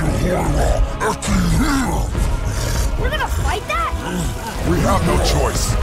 We're gonna fight that? We have no choice.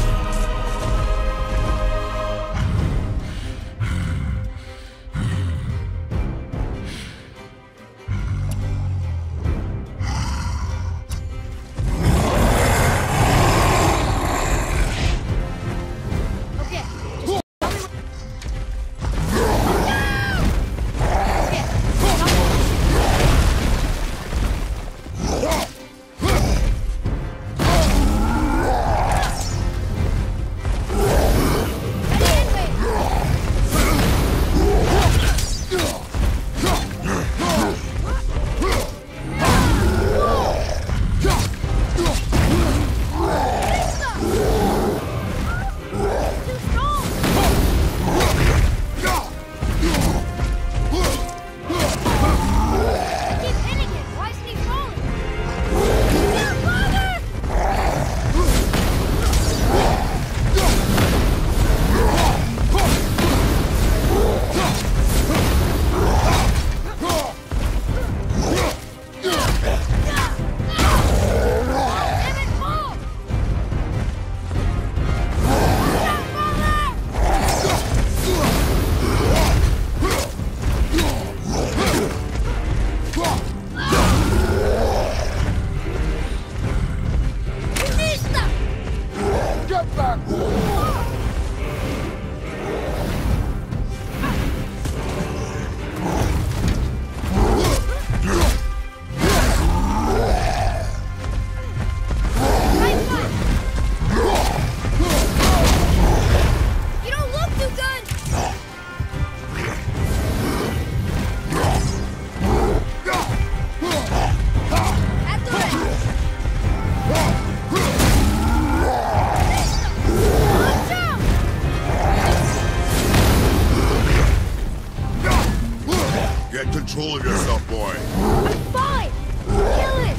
Control of yourself, boy. I'm fine! Kill it!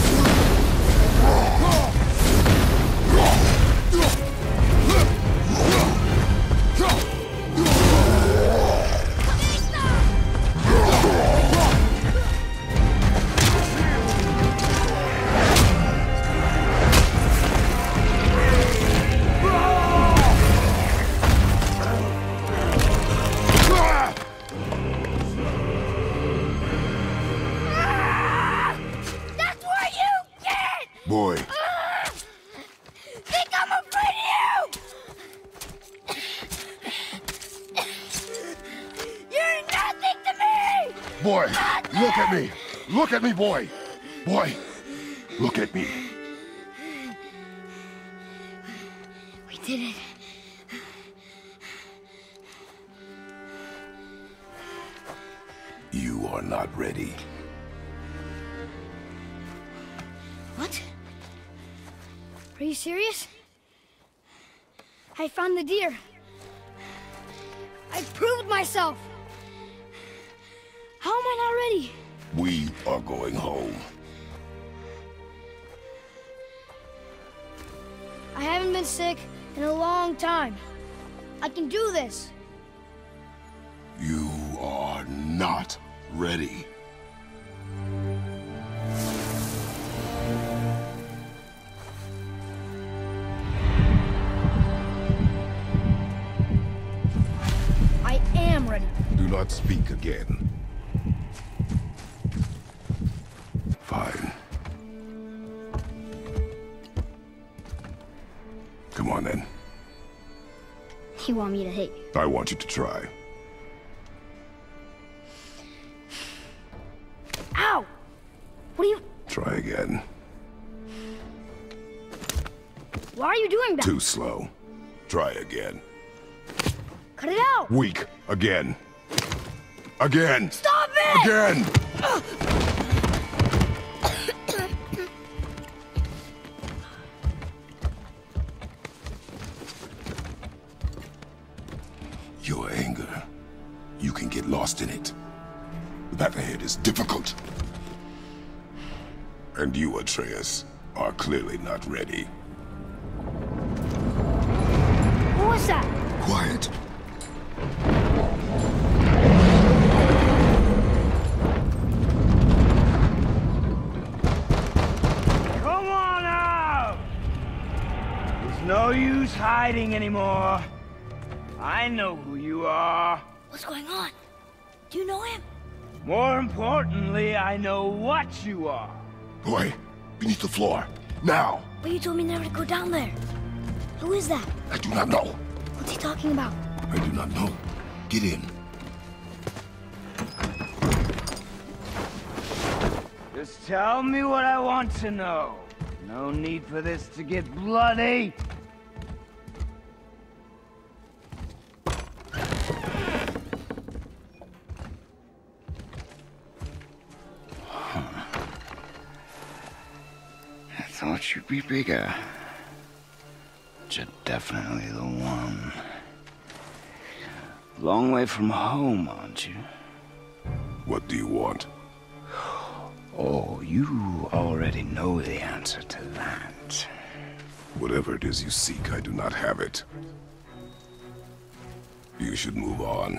Boy. Think I'm afraid of you! You're nothing to me! Boy, Nothing! look at me! Look at me, boy! Boy, look at me. We did it. You are not ready. What? Are you serious? I found the deer. I proved myself. How am I not ready? We are going home. I haven't been sick in a long time. I can do this. You are not ready. I am ready. Do not speak again. Fine. Come on then. You want me to hit you? I want you to try. Ow! What are you... Try again. Why are you doing that? Too slow. Try again. Cut it out! Weak. Again. Again! Stop it! Again! Your anger, you can get lost in it. The path ahead is difficult. And you, Atreus, are clearly not ready. What was that? Quiet. use hiding anymore. I know who you are. What's going on? Do you know him? More importantly, I know what you are. Boy, beneath the floor. Now! But you told me never to go down there. Who is that? I do not know. What's he talking about? I do not know. Get in. Just tell me what I want to know. No need for this to get bloody. I thought you'd be bigger. But you're definitely the one. Long way from home, aren't you? What do you want? Oh, you already know the answer to that. Whatever it is you seek, I do not have it. You should move on.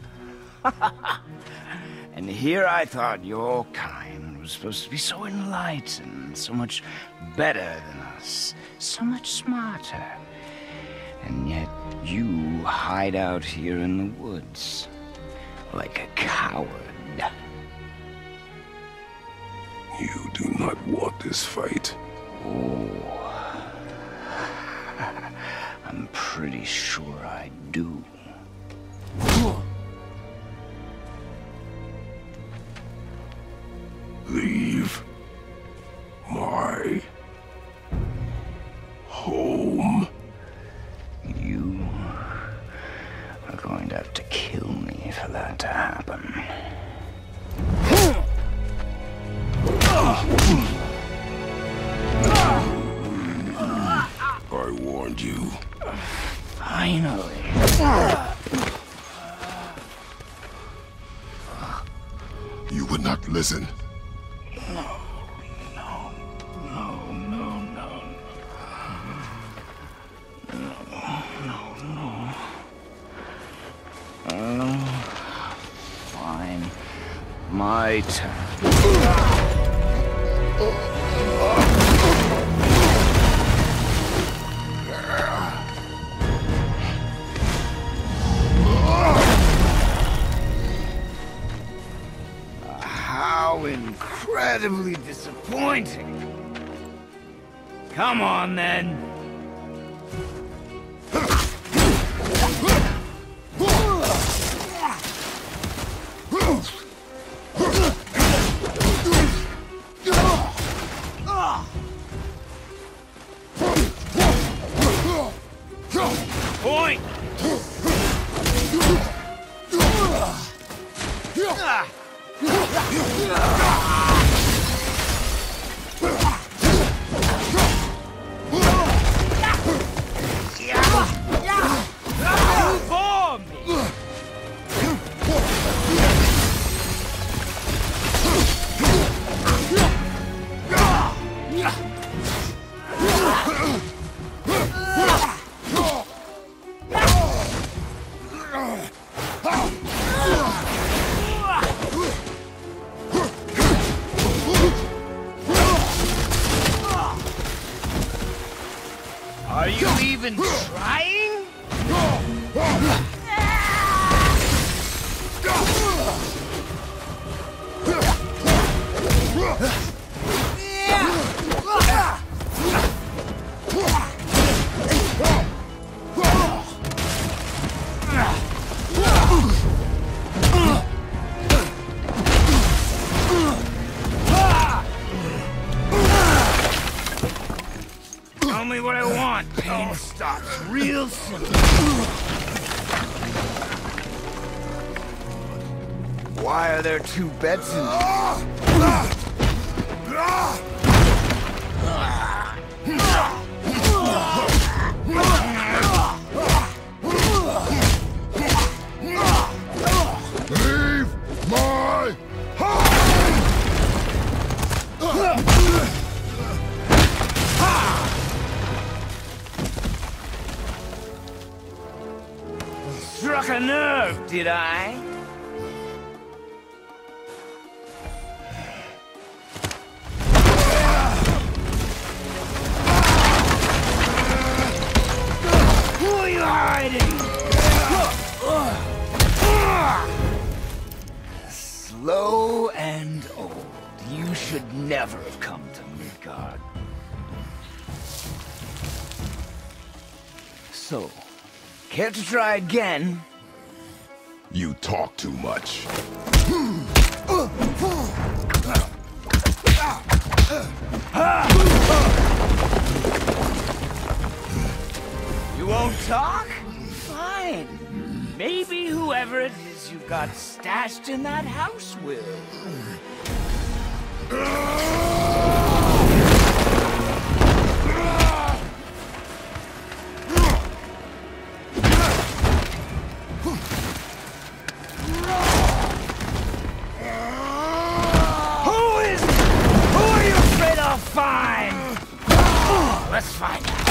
And here I thought your kind was supposed to be so enlightened, so much better than us, so much smarter. And yet you hide out here in the woods, like a coward. You do not want this fight. Oh, I'm pretty sure I do. Leave my home. You are going to have to kill me for that to happen. I warned you. Finally. You would not listen. No. Fine. My turn. How incredibly disappointing. Come on, then. Point! Are you even trying? Tell me what I want. Pain stops real soon. Why are there two beds in Leave my home! Struck a nerve, did I? You should never have come to Midgard. So, care to try again? You talk too much. You won't talk? Fine. Maybe whoever it is you've got stashed in that house will. Fine! Let's find out.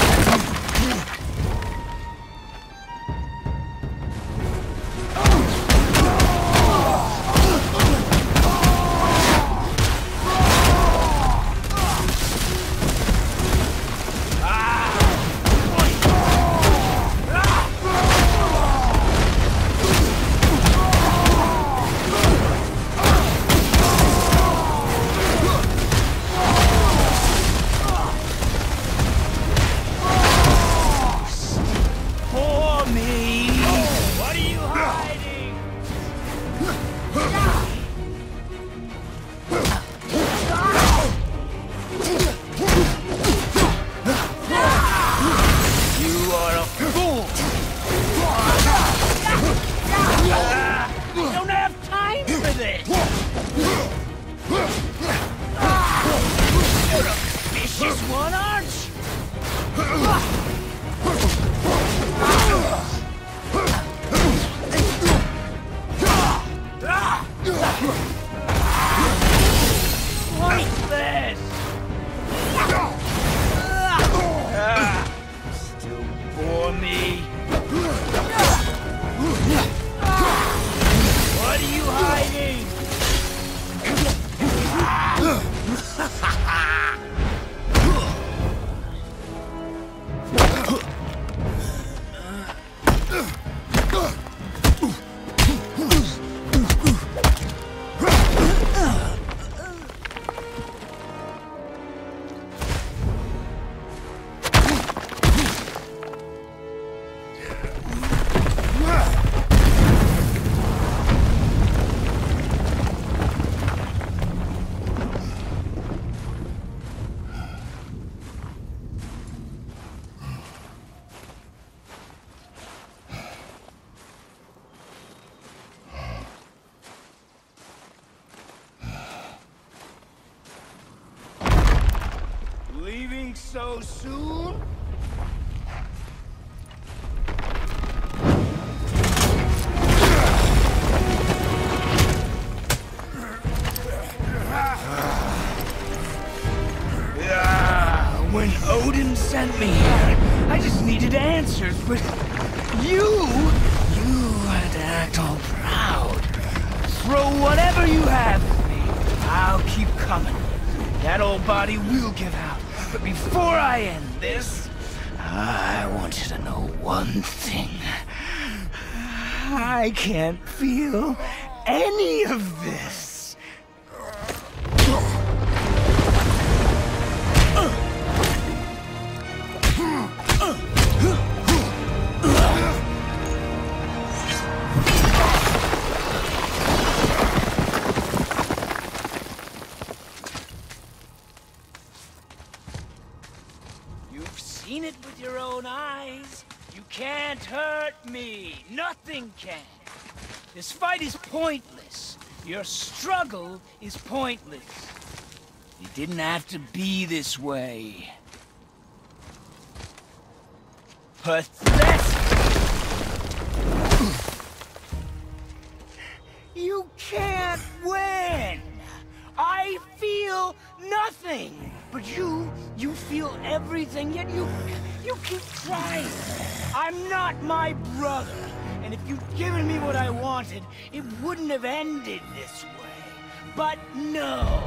Leaving so soon? When Odin sent me here, I just needed answers, but you had to act all proud. Throw whatever you have at me. I'll keep coming. That old body will give out. But before I end this, I want you to know one thing. I can't feel any of this. Seen it with your own eyes. You can't hurt me. Nothing can. This fight is pointless. Your struggle is pointless. It didn't have to be this way. Pathetic! You can't win! I feel nothing! But you feel everything, yet you keep trying. I'm not my brother, and if you'd given me what I wanted, it wouldn't have ended this way. But no.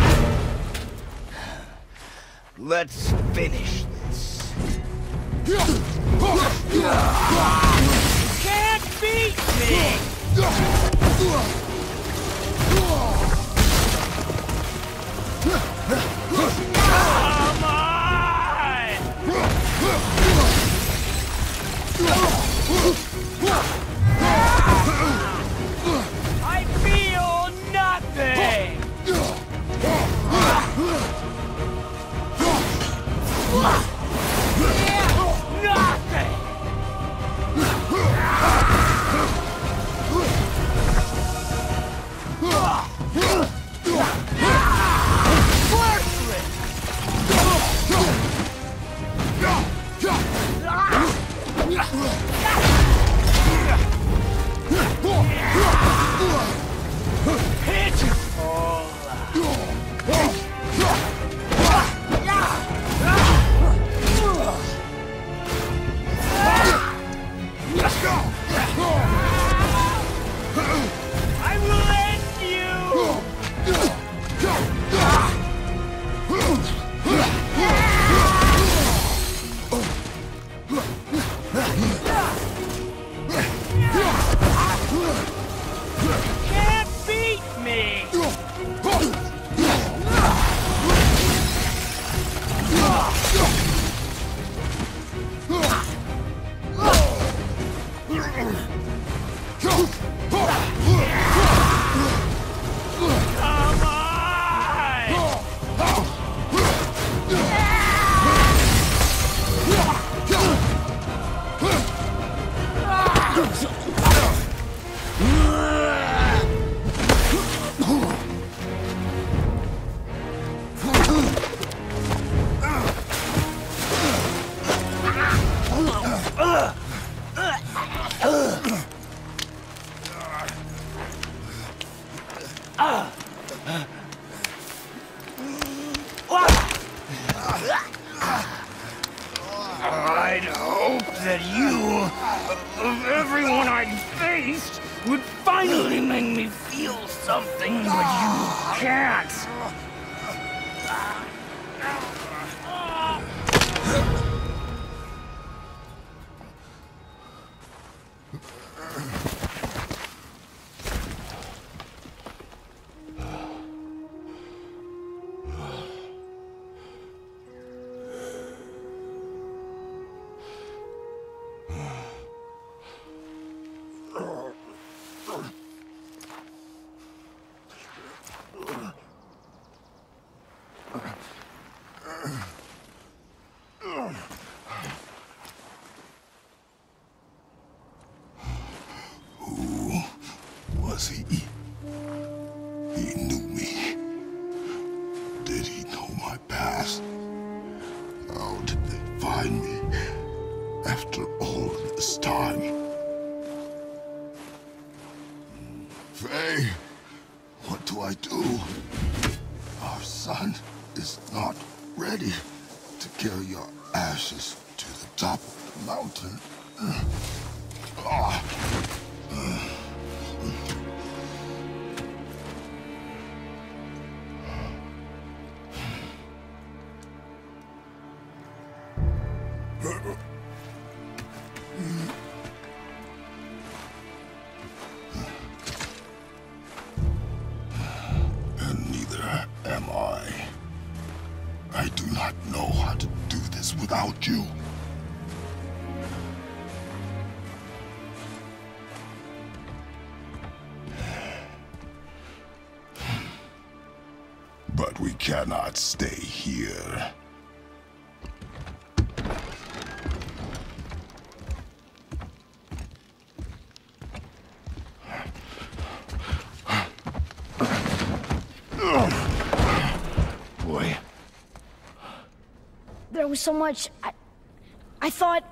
Let's finish this. You can't beat me! that you, of everyone I'd faced, would finally make me feel something, but you can't. Was he? He knew me. Did he know my past? How did they find me after all this time? Faye, what do I do? Our son is not ready to carry your ashes to the top of the mountain. And neither am I. I do not know how to do this without you. But we cannot stay here. Boy. There was so much. I thought...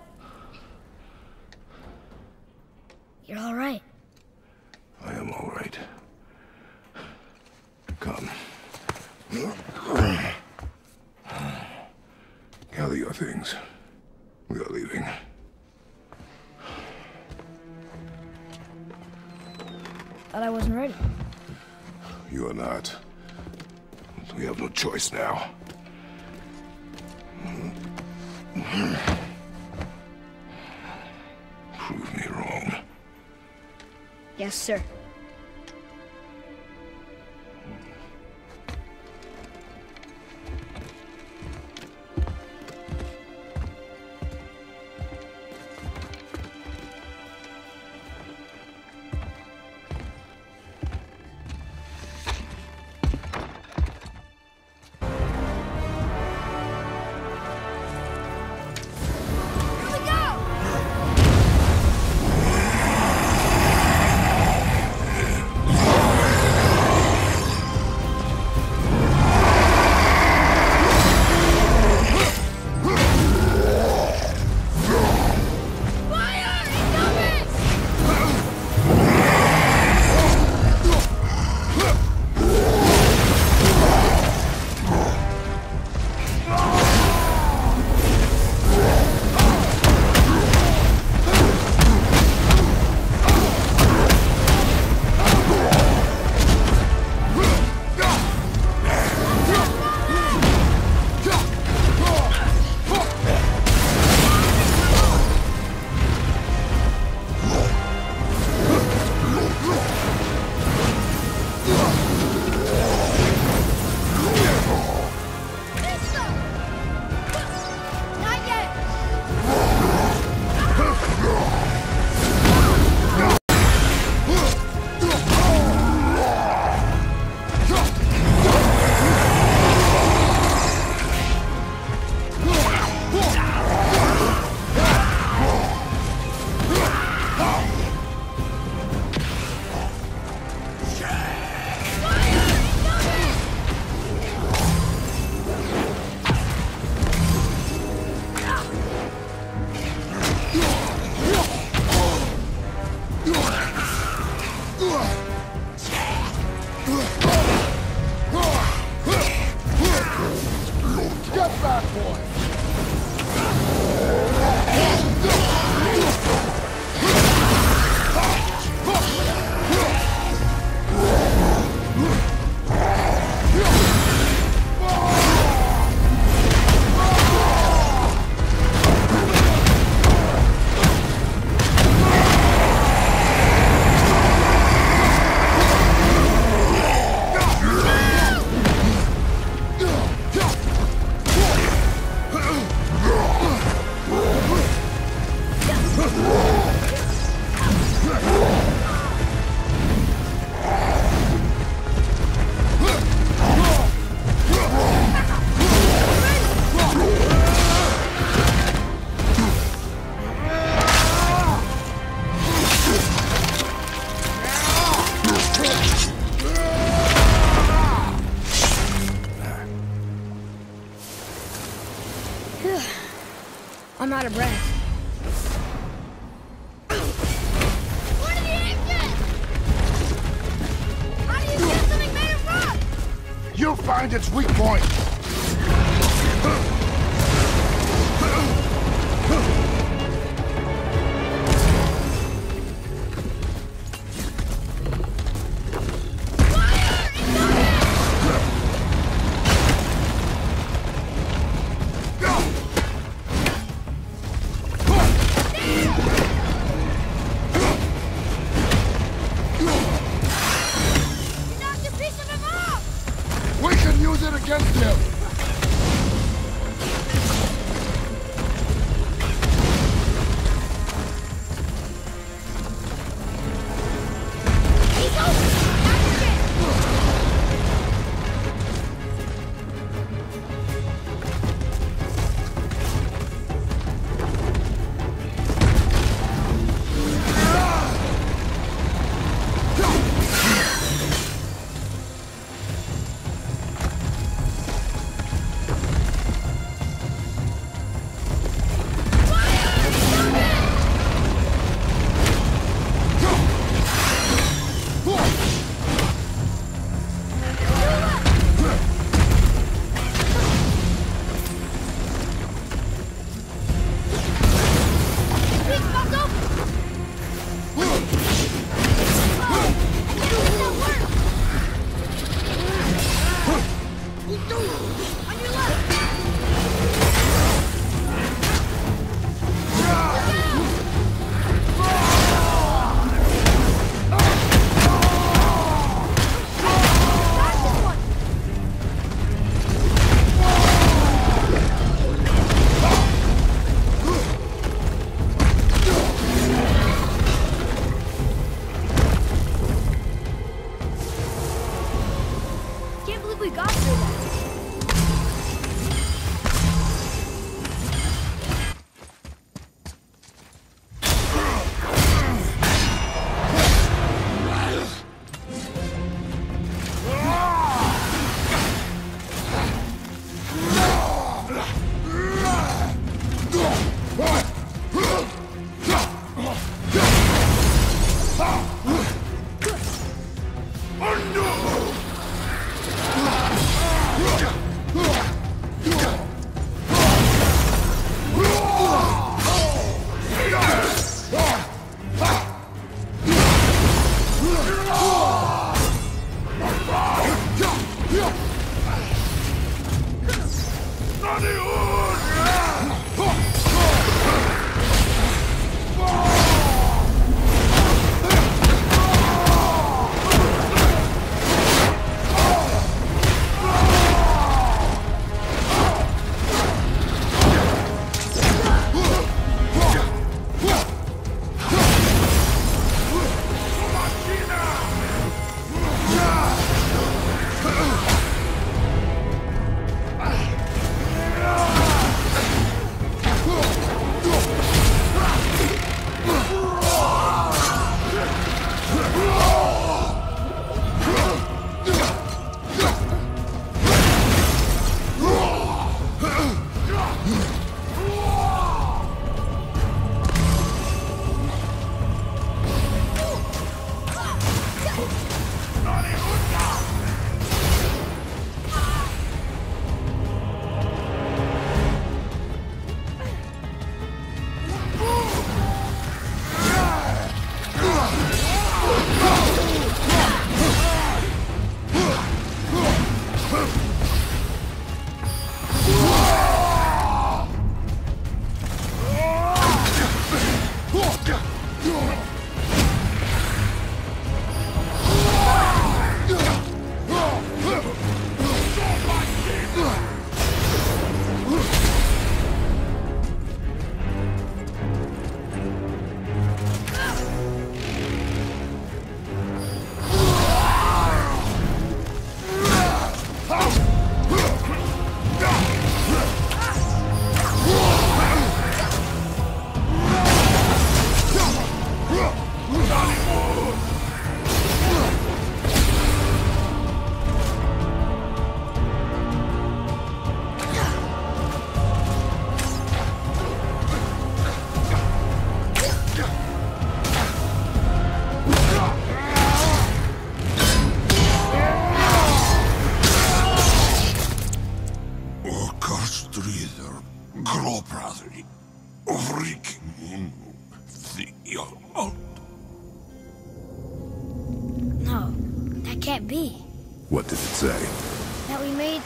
You're all right. I am all right. Come. Gather your things. We are leaving. Thought I wasn't ready. You are not. We have no choice now. Prove me wrong. Yes, sir. I'm out of breath. What did he hit? How do you get something made of rock? You find its weak point. Against him! strider, gråprateri, vriking, the No, that can't be. What did it say? That we made...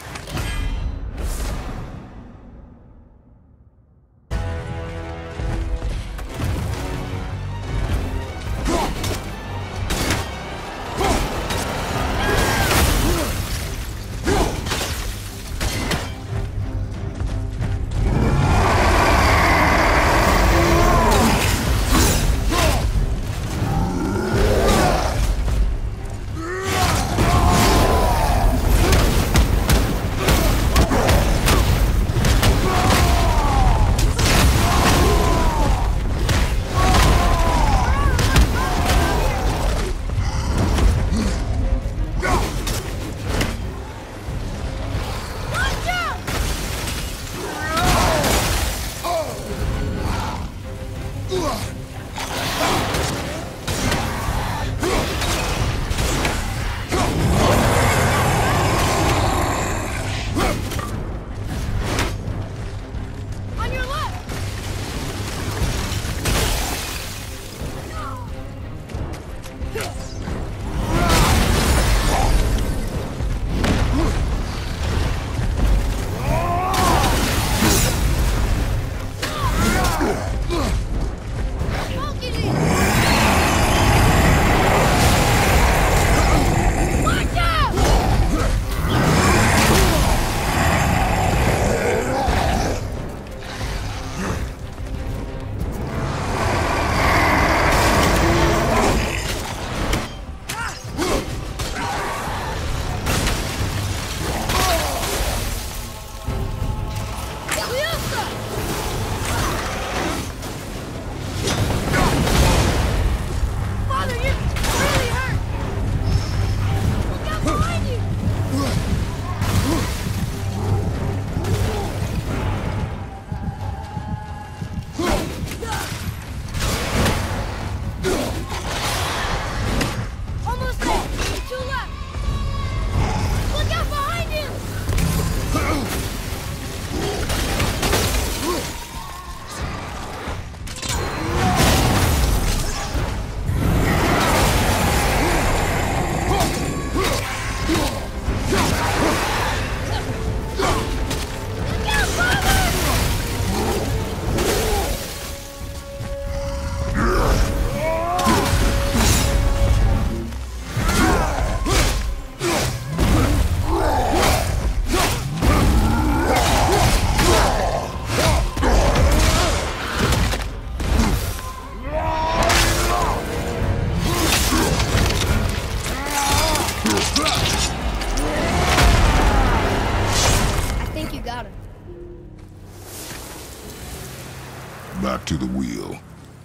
Back to the wheel.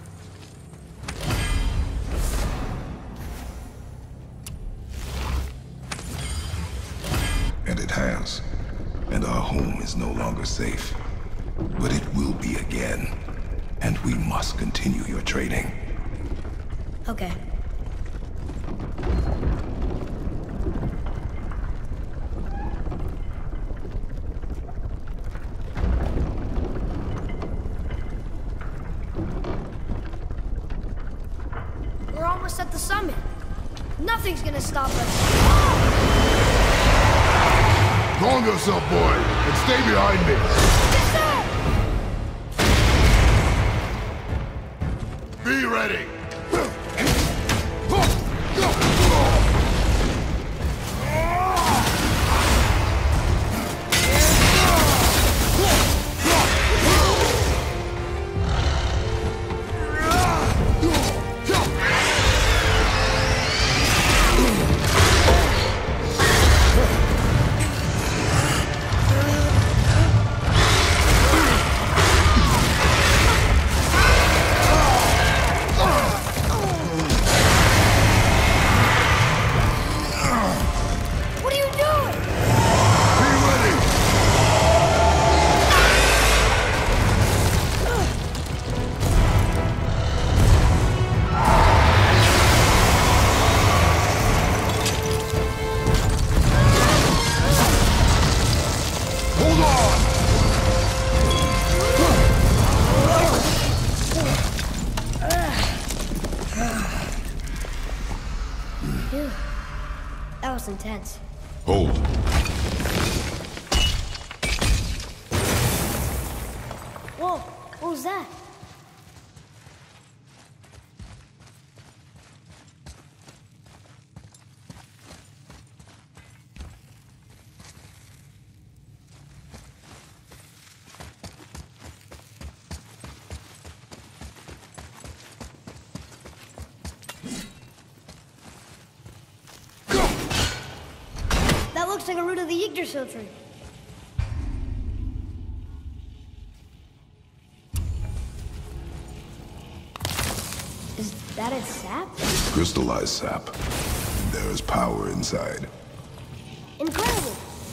And it has. And our home is no longer safe. But it will be again. And we must continue your training. Okay. We're almost at the summit. Nothing's gonna stop us. Calm yourself, boy, and stay behind me. Yes, sir! Be ready. intense. Hold. Whoa, what was that? That looks like a root of the Yggdrasil tree. Is that its sap? Crystallized sap. There is power inside. Incredible!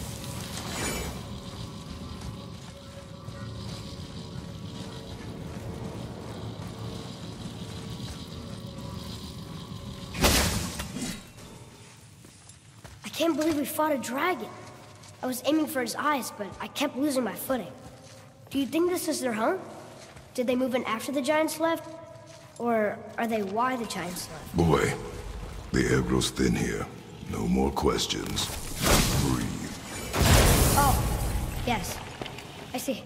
I can't believe we fought a dragon. I was aiming for his eyes, but I kept losing my footing. Do you think this is their home? Did they move in after the giants left? Or are they why the giants left? Boy, the air grows thin here. No more questions. Breathe. Oh, yes. I see.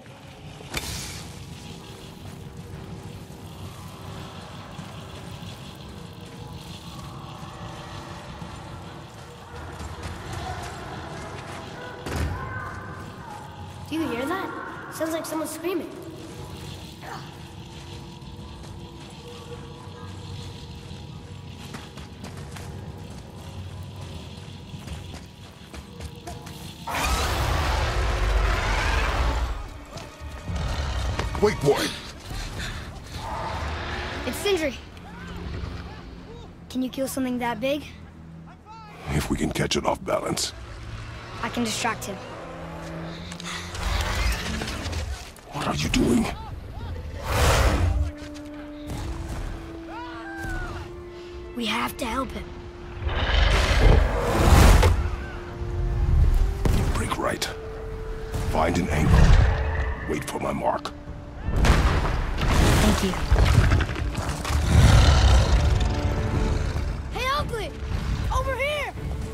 Do you hear that? Sounds like someone screaming. Wait, boy. It's Sindri. Can you kill something that big? If we can catch it off balance. I can distract him. What are you doing? We have to help him. Break right. Find an angle. Wait for my mark. Thank you. Hey, Ugly! Over here!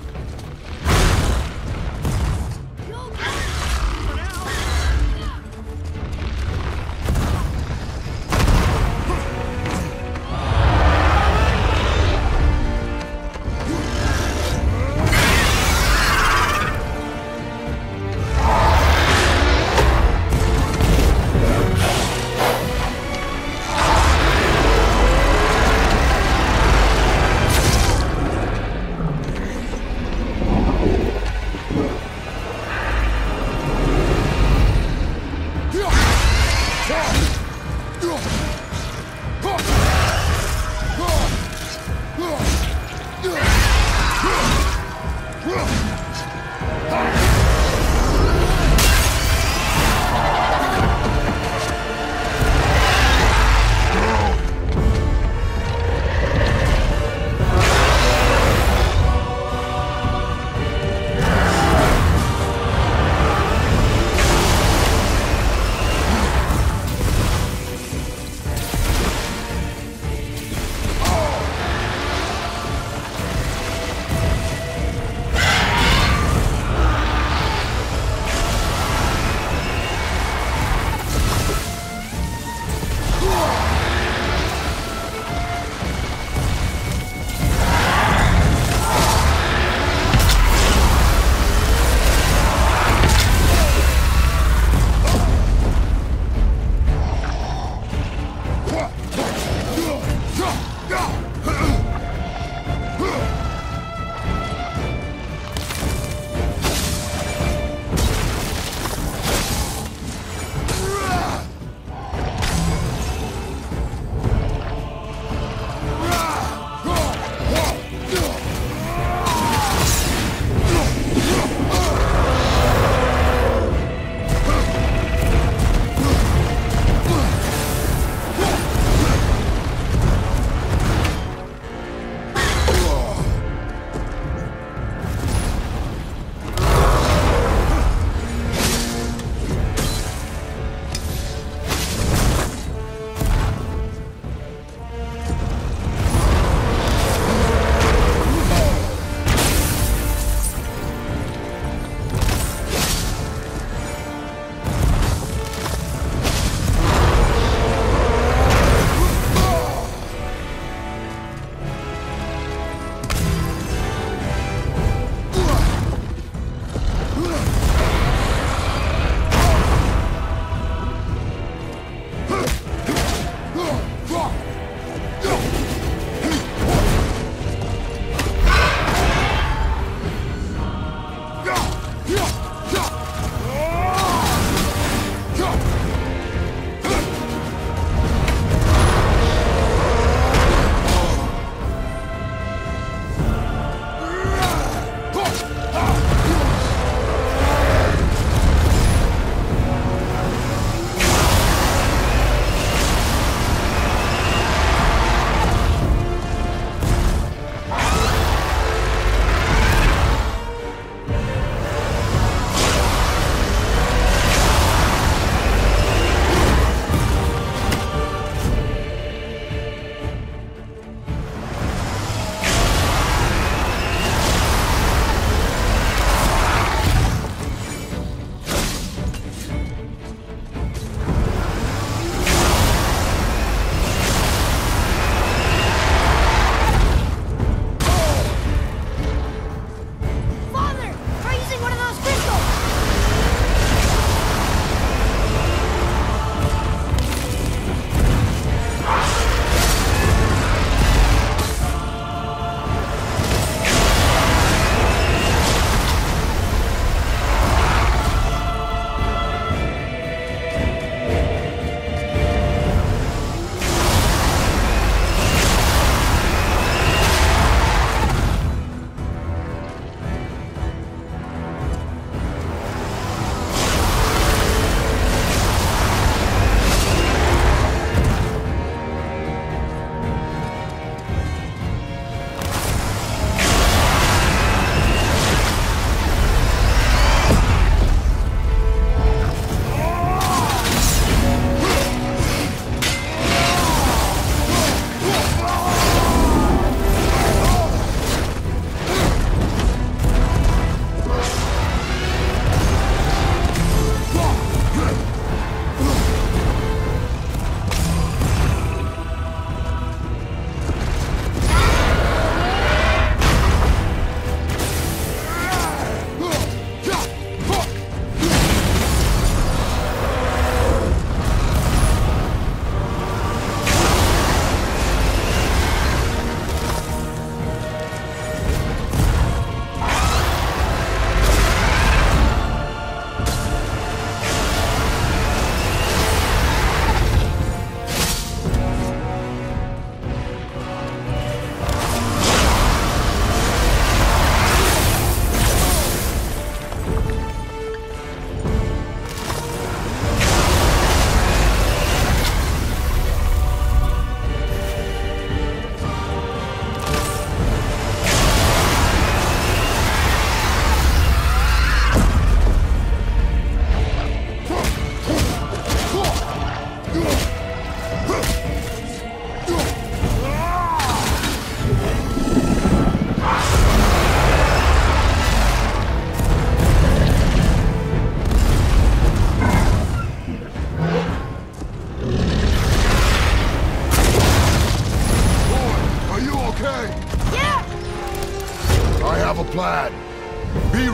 You okay? For now.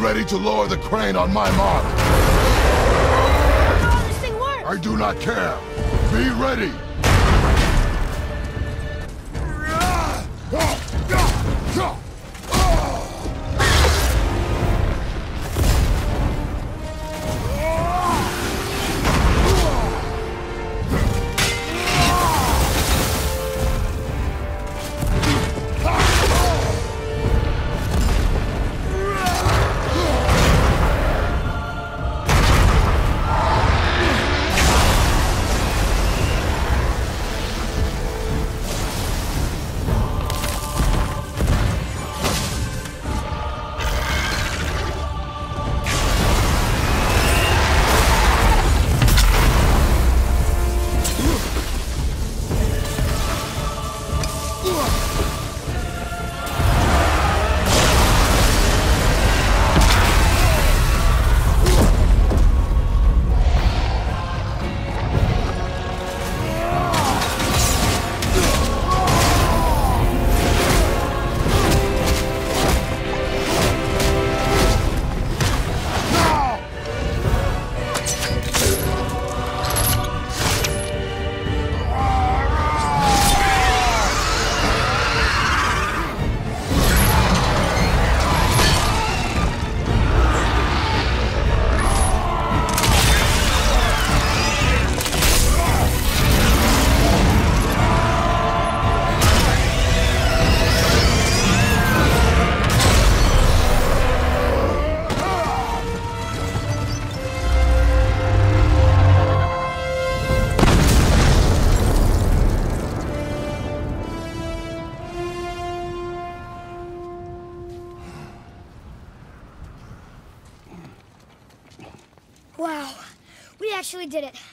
ready to lower the crane on my mark. How this thing works? I do not care. Be ready. Wow, we actually did it.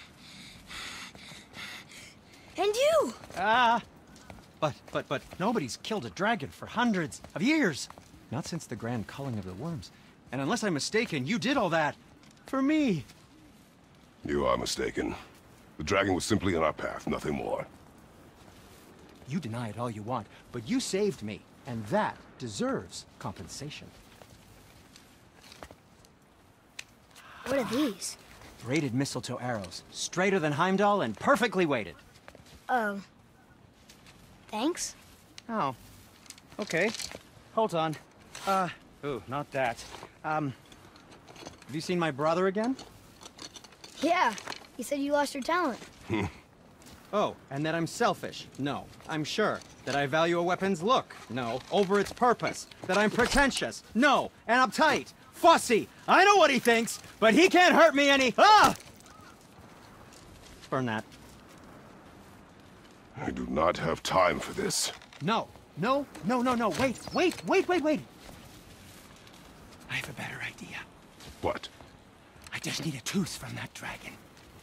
And you! But nobody's killed a dragon for hundreds of years. Not since the grand culling of the worms. And unless I'm mistaken, you did all that for me. You are mistaken. The dragon was simply in our path, nothing more. You deny it all you want, but you saved me, and that deserves compensation. What are these? Braided mistletoe arrows, straighter than Heimdall and perfectly weighted. Thanks? Oh, okay. Hold on. Ooh, not that. Have you seen my brother again? Yeah, you said you lost your talent. Oh, and that I'm selfish? No, I'm sure. That I value a weapon's look? No, over its purpose. That I'm pretentious? No, and uptight. Fussy! I know what he thinks, but he can't hurt me any— Ah! Burn that. I do not have time for this. No. Wait. I have a better idea. What? I just need a tooth from that dragon.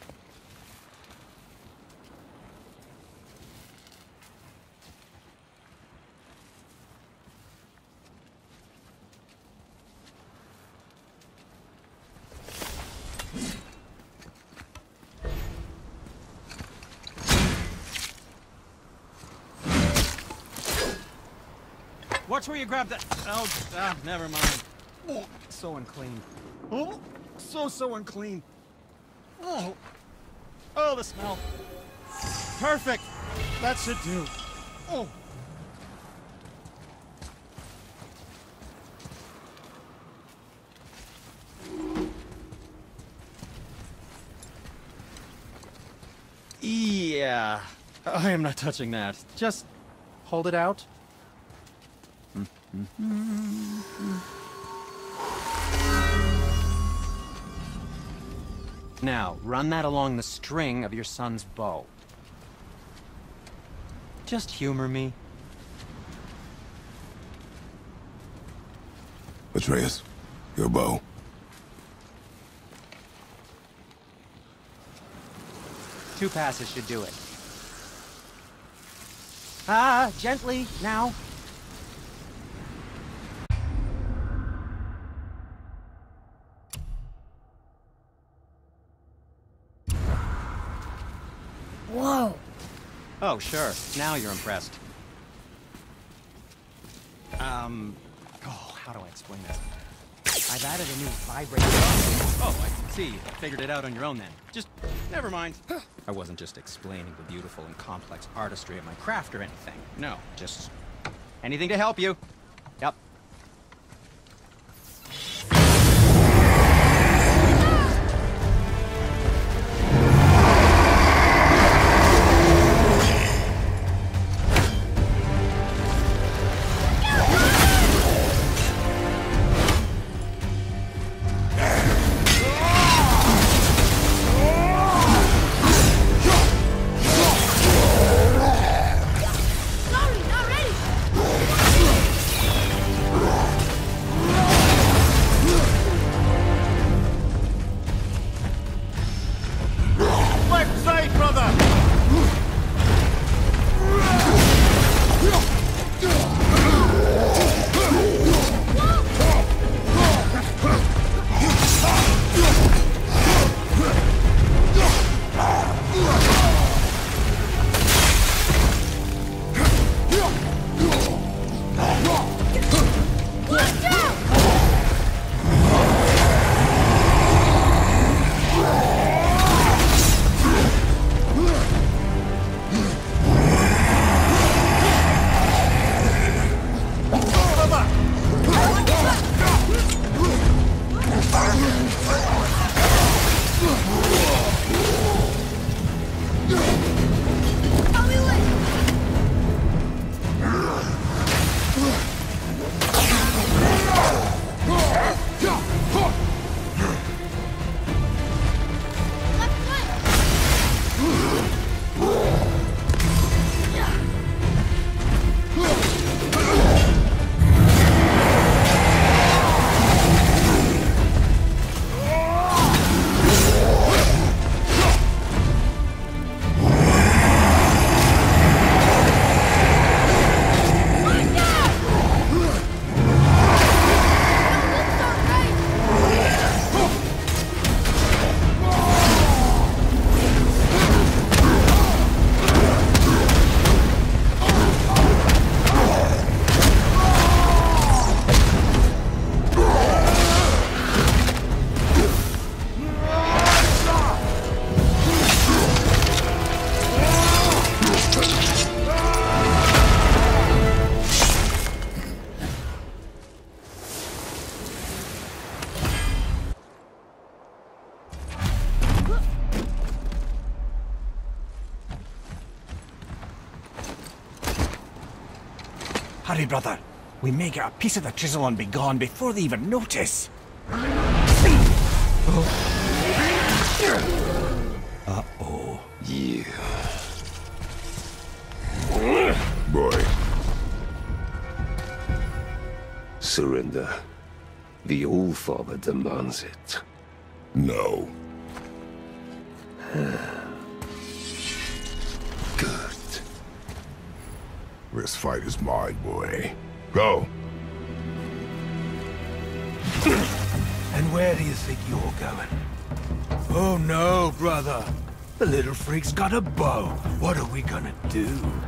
Watch where you grab that. Oh, never mind. Oh, so unclean. Oh, so unclean. Oh, the smell. Perfect. That should do. Oh. Yeah, I am not touching that. Just hold it out. Now, run that along the string of your son's bow. Just humor me. Atreus, your bow. Two passes should do it. Gently, now. Whoa. Oh, sure. Now you're impressed. Oh, how do I explain this? I've added a new vibrating... Oh, I see. You figured it out on your own then. Just... never mind. I wasn't just explaining the beautiful and complex artistry of my craft or anything. No, just... anything to help you. Yep. Hurry, brother. We may get a piece of the chisel and be gone before they even notice. Uh-oh. You. Boy. Surrender. The All-Father demands it. No. Good. This fight is mine, boy. Go. And where do you think you're going? Oh no, brother. The little freak's got a bow. What are we gonna do?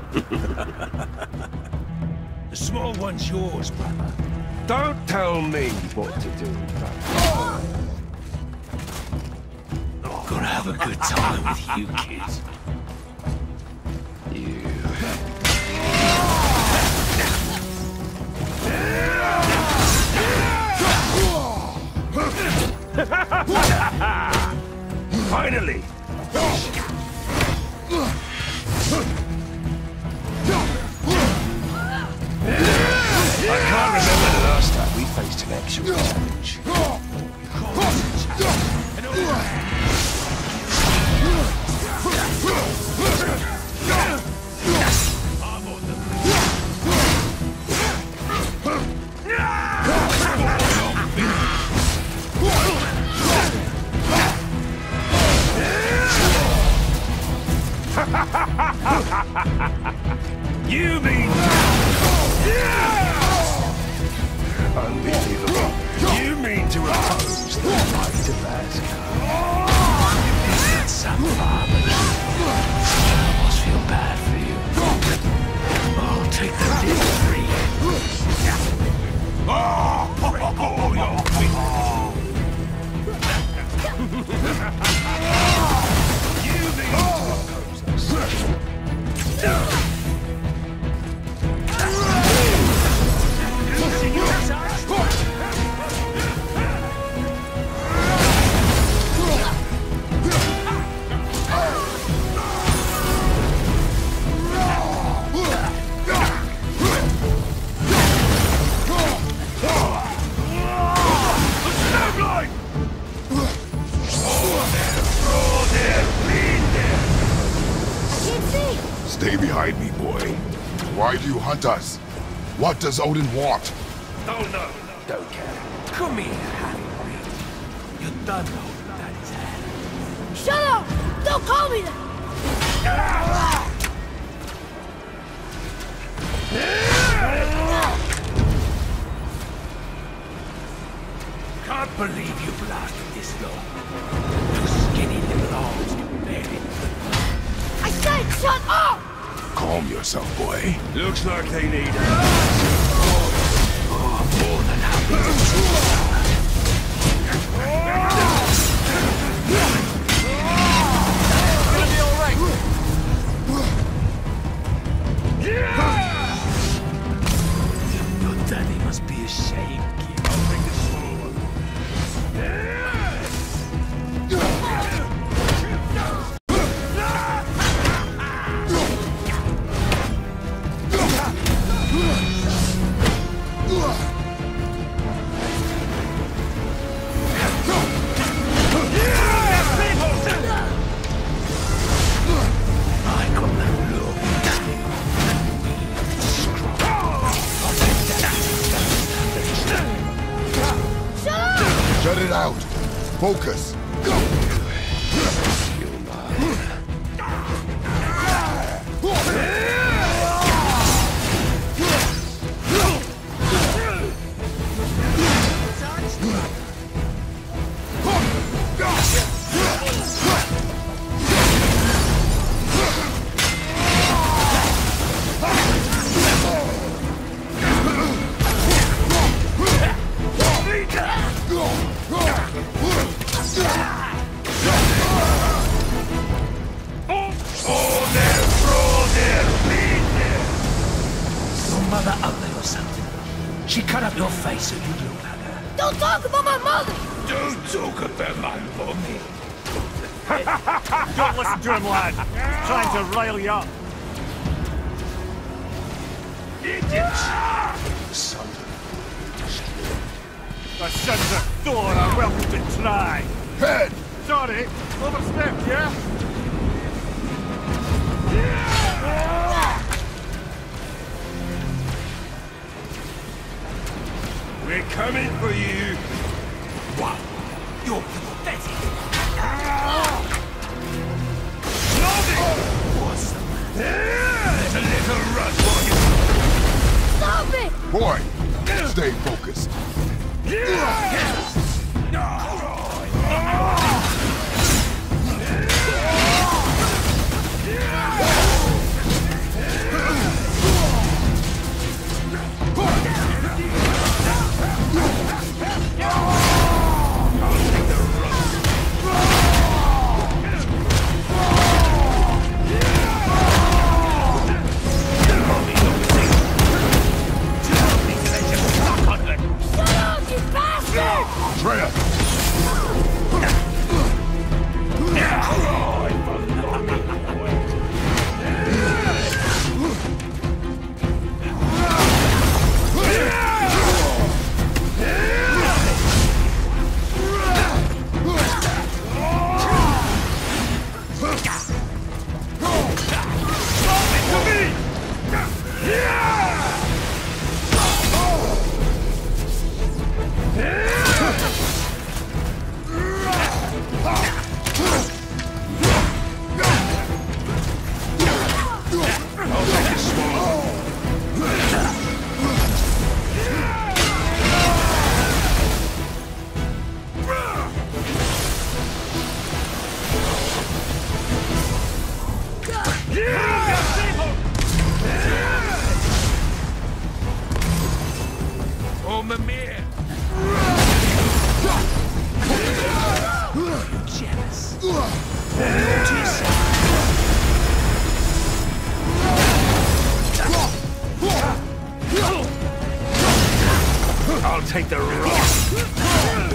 The small one's yours, brother. Don't tell me what to do, brother. Gonna have a good time with you, kid. You. Finally! I can't remember the last time we faced an actual challenge. You mean... Unbelievable. You mean to oppose the might of Asgard? That's some father. I almost feel bad for you. I'll take the little free. Oh, you're weak. Stay behind me, boy. Why do you hunt us? What does Odin want? Oh no, don't care. Come here, half-breed. You don't know who that is at. Shut up! Don't call me that! Can't believe you blasted this long. You skinny little arms can bear it. I said shut up! Calm yourself, boy. Looks like they need us. Oh, more than happy to Gonna be alright. Your daddy must be ashamed, kid. I'll bring this forward. Shut it out. Focus. Mother ugly or something. She cut up your face so you look like her. Don't talk about my mother! Don't talk about my mommy. Don't listen to him, lad. He's trying to rile you up. Son. The sons of Thor are welcome to try. Head! Sorry, overstepped, yeah? We're coming for you. Wow, you're pathetic. What's the matter? There's a little run for you. Stop it! Boy, stay focused. Treya! Oh, Mimir! You're jealous. I'll take the rock.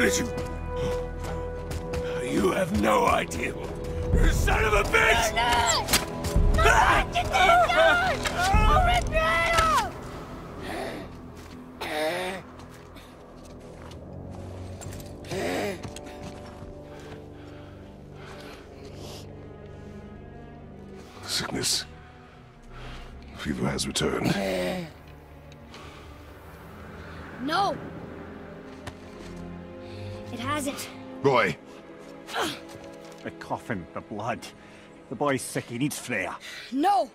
did you... You have no idea. You son of a bitch! Sickness. Fever has returned. No! It hasn't. Roy! The coughing, the blood. The boy's sick, he needs Freya. No!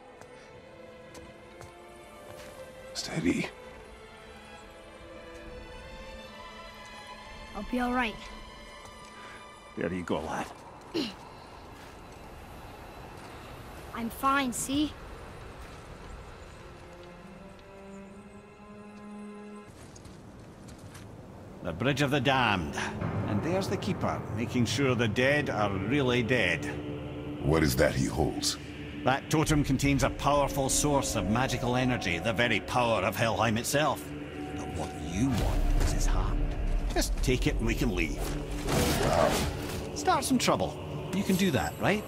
Steady. I'll be all right. There you go, lad. I'm fine, see? The Bridge of the Damned. And there's the Keeper, making sure the dead are really dead. What is that he holds? That totem contains a powerful source of magical energy, the very power of Helheim itself. But what you want is his heart. Just take it and we can leave. Start some trouble. You can do that, right?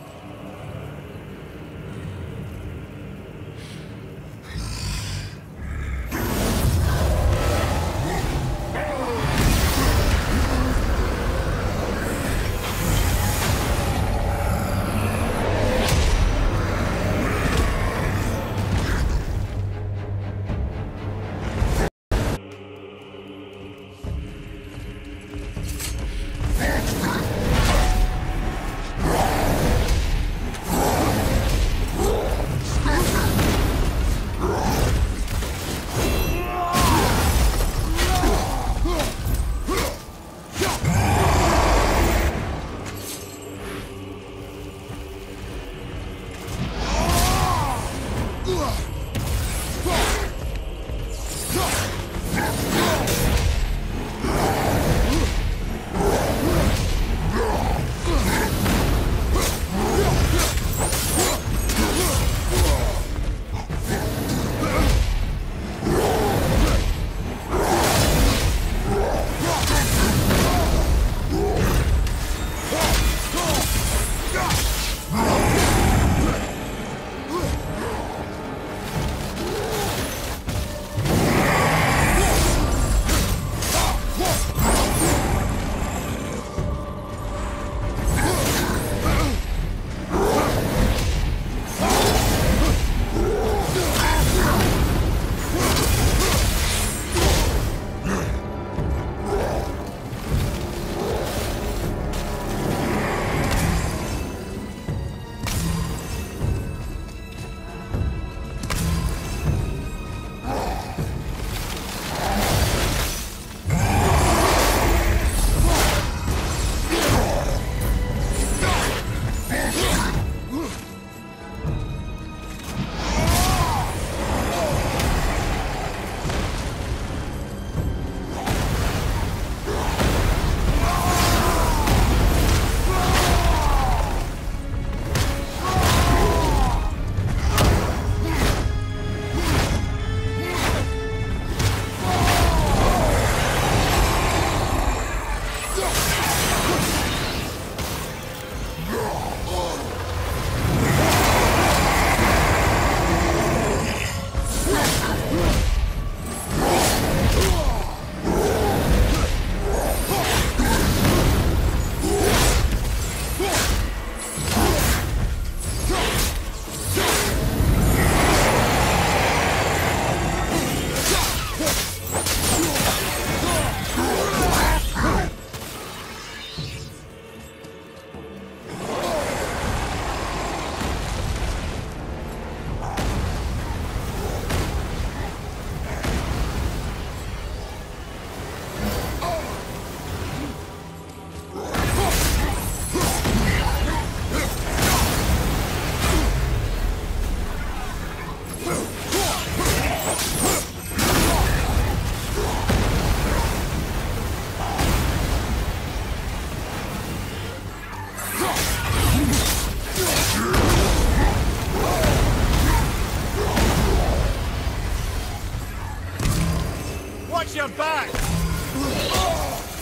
Watch your back!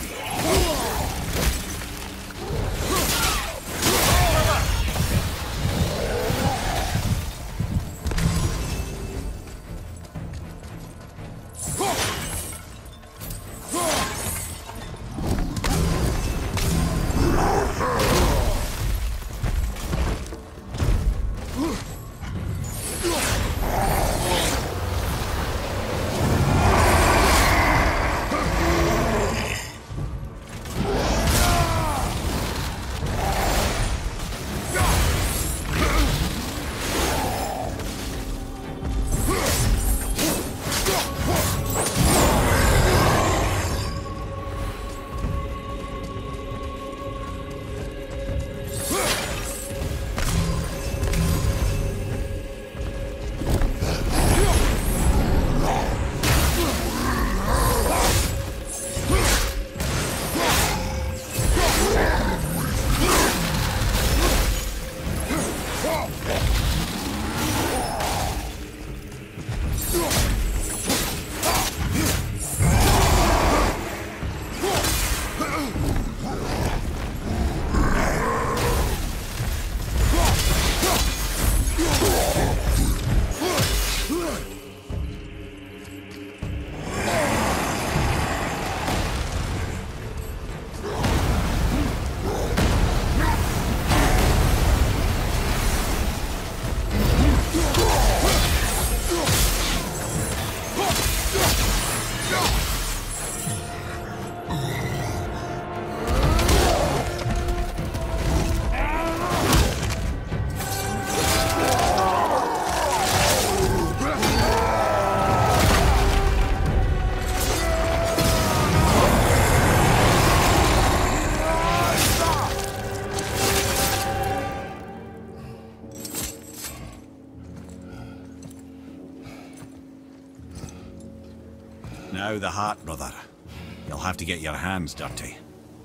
Now the heart, brother. You'll have to get your hands dirty.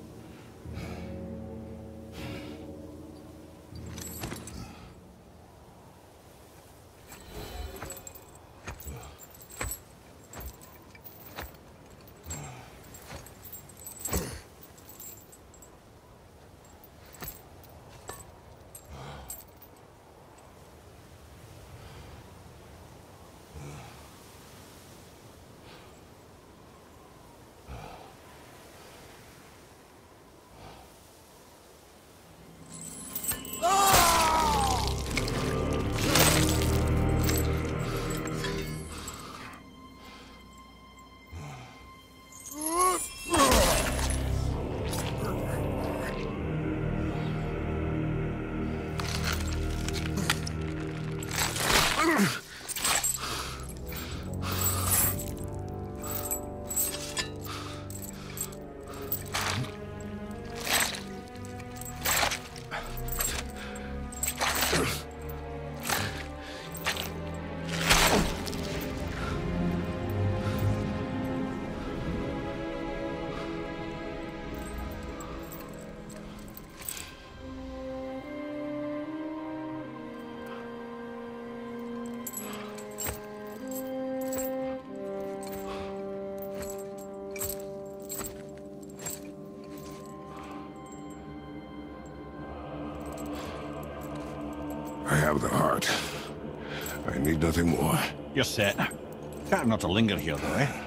I have the heart. I need nothing more. You're set. Better not to linger here, though, eh?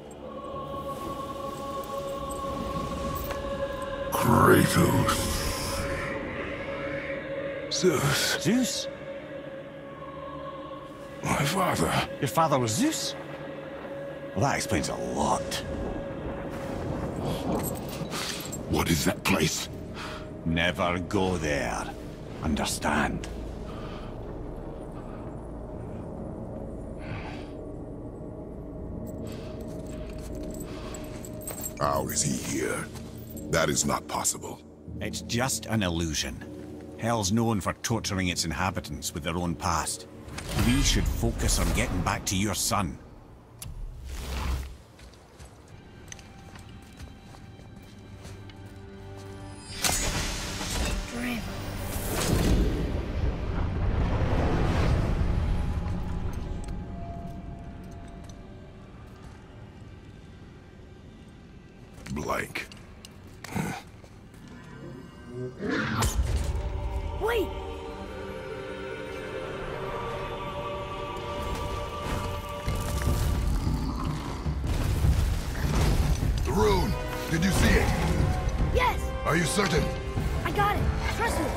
Kratos. Zeus. Zeus? My father. Your father was Zeus? Well, that explains a lot. What is that place? Never go there. Understand? How is he here? That is not possible. It's just an illusion. Hell's known for torturing its inhabitants with their own past. We should focus on getting back to your son. Blank. Wait! The rune! Did you see it? Yes! Are you certain? I got it! Trust me!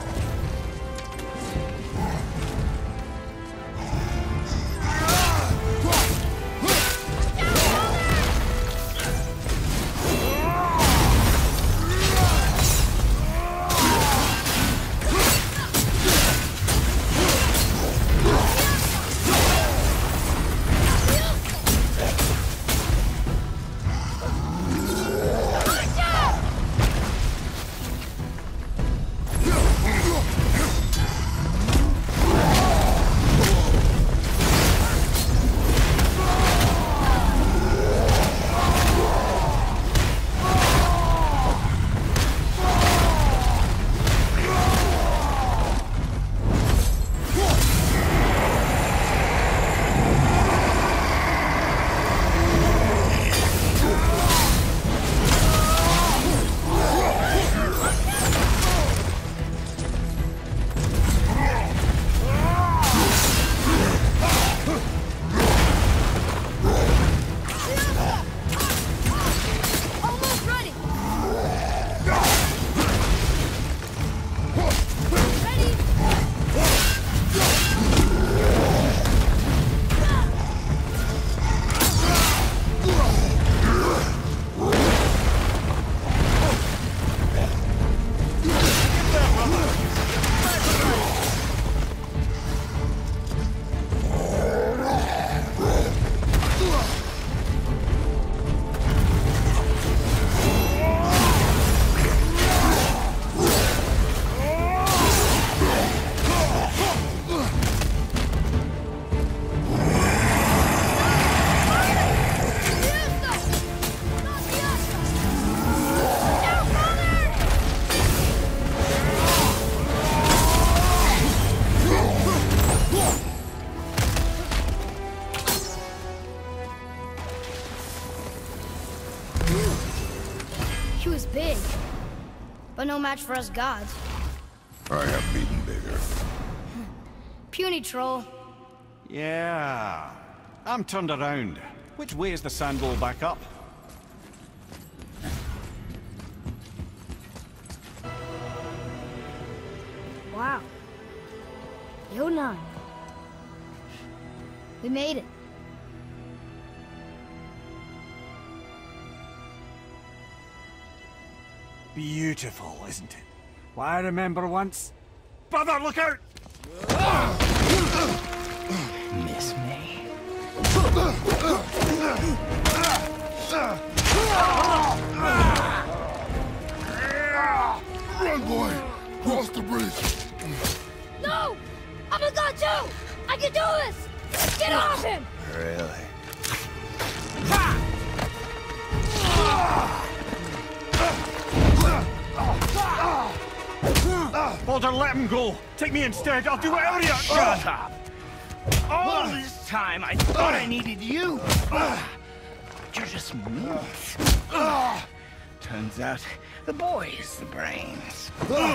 He was big, but no match for us gods. I have beaten bigger. Puny troll. Yeah. I'm turned around. Which way is the sand bowl back up? Wow. Yonai. We made it. Beautiful, isn't it? Why, I remember once... Brother, look out! Miss me? Run, boy! Cross the bridge! No! I'm a god too! I can do this! Get off him! Really? Baldur, let him go! Take me instead, I'll do whatever you... Shut up! All this time, I thought I needed you! But you're just meat. Turns out, the boy's the brains.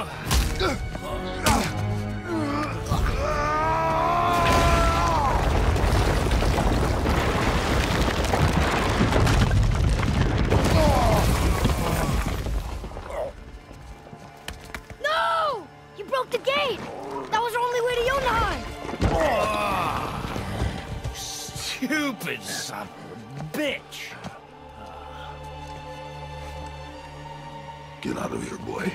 No! You broke the gate! That was our only way to Yonai! Stupid son of a bitch! Get out of here, boy.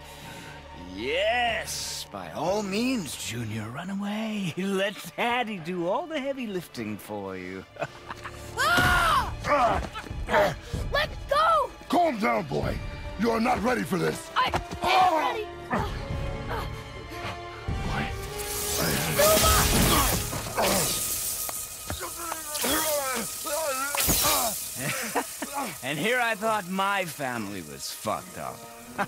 Yes, by all means, Junior, run away. Let Daddy do all the heavy lifting for you. Let go! Calm down, boy. You are not ready for this. I am ready! And here I thought my family was fucked up.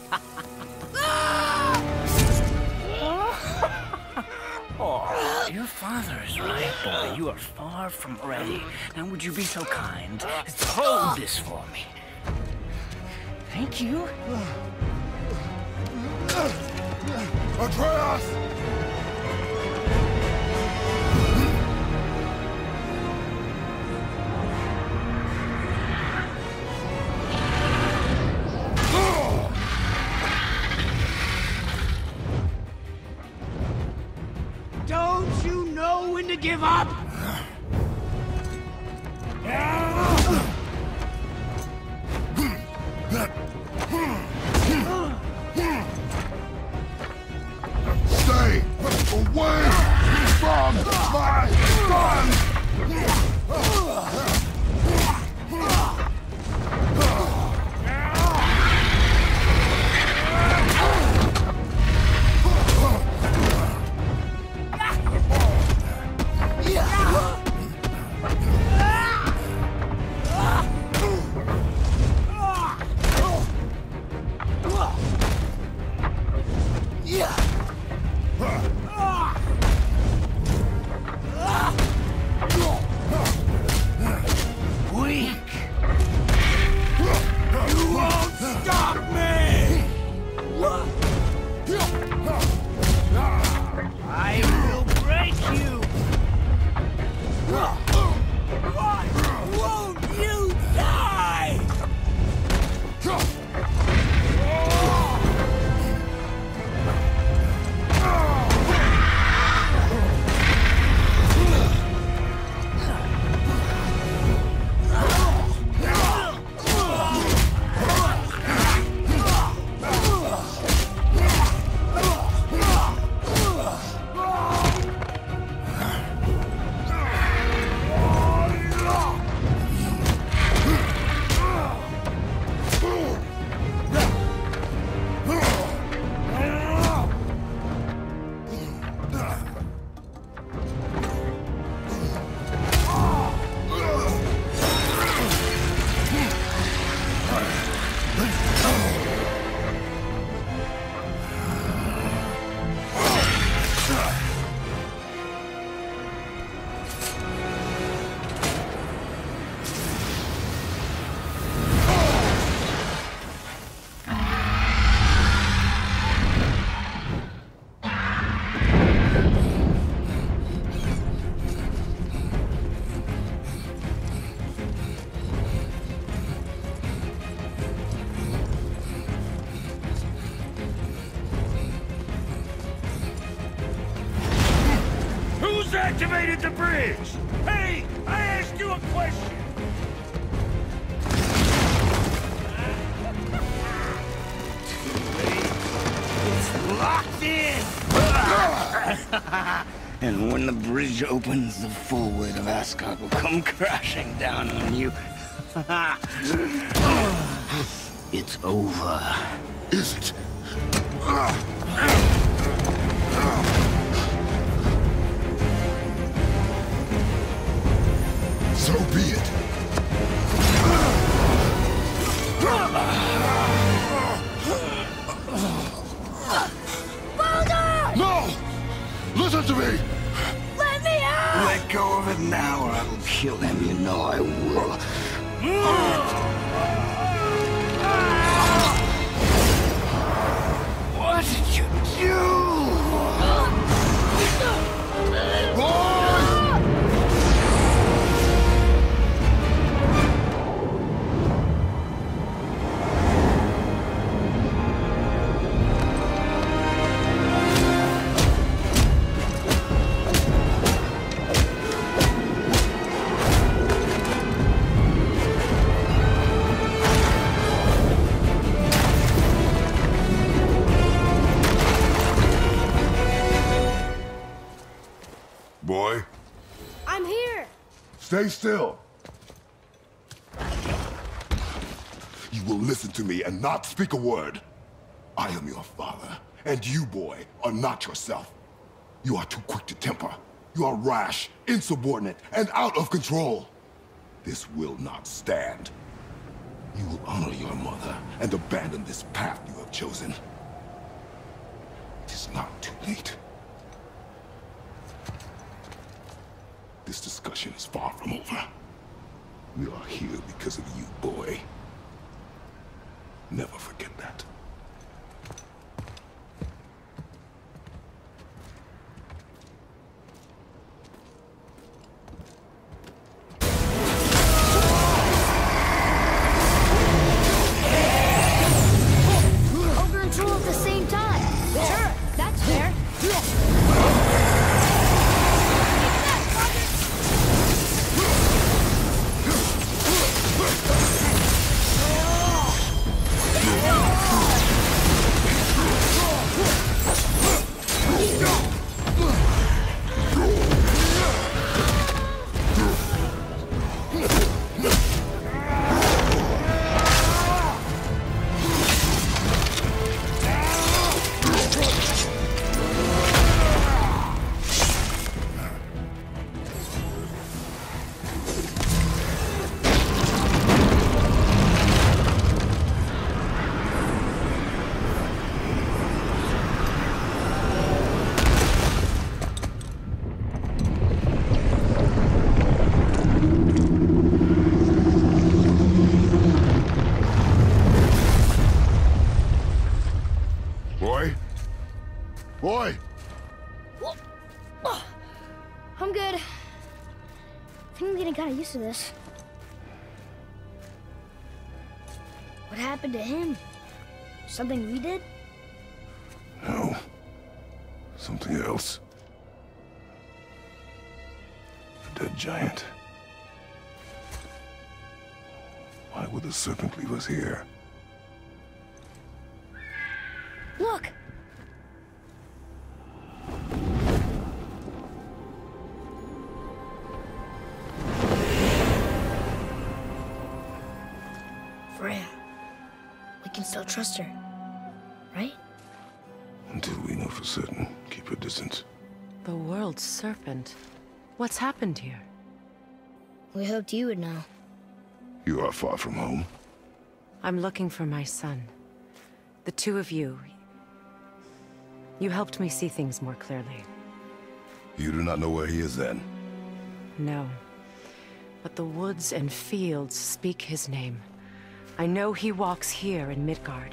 Oh, your father is right, boy. You are far from ready. Now, would you be so kind as to hold this for me? Thank you. Atreus! Don't you know when to give up? Stay away from my son! Activated the bridge! Hey! I asked you a question! It's locked in! And when the bridge opens, the full weight of Ascot will come crashing down on you. It's over. Is it? So be it. Baldur! No! Listen to me! Let me out! Let go of it now or I will kill him, you know I will. What did you do? Boy? I'm here! Stay still. You will listen to me and not speak a word. I am your father, and you, boy, are not yourself. You are too quick to temper. You are rash, insubordinate, and out of control. This will not stand. You will honor your mother and abandon this path you have chosen. It is not too late. This discussion is far from over. We are here because of you, boy. Never forget that. piece of this. What happened to him? Something we did? No. Something else. A dead giant. Why would the serpent leave us here? Look! Freya. We can still trust her, right? Until we know for certain, keep her distant. The world's serpent. What's happened here? We hoped you would know. You are far from home. I'm looking for my son. The two of you. You helped me see things more clearly. You do not know where he is then? No. But the woods and fields speak his name. I know he walks here in Midgard.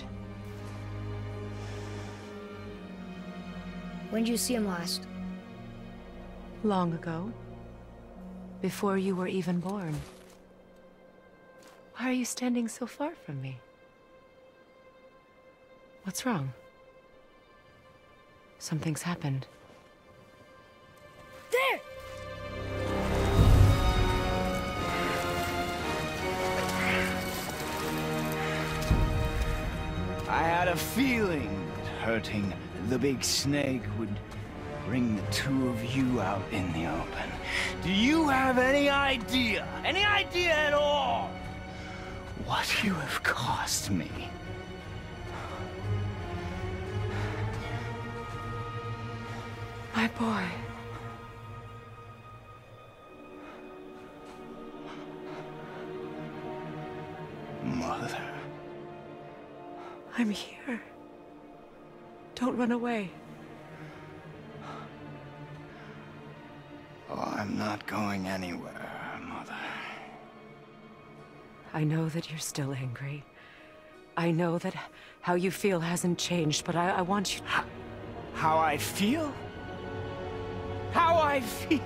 When did you see him last? Long ago. Before you were even born. Why are you standing so far from me? What's wrong? Something's happened. There! I had a feeling that hurting the big snake would bring the two of you out in the open. Do you have any idea at all, what you have cost me? My boy. Mother. I'm here. Don't run away. Oh, I'm not going anywhere, Mother. I know that you're still angry. I know that how you feel hasn't changed, but I want you... How I feel? How I feel?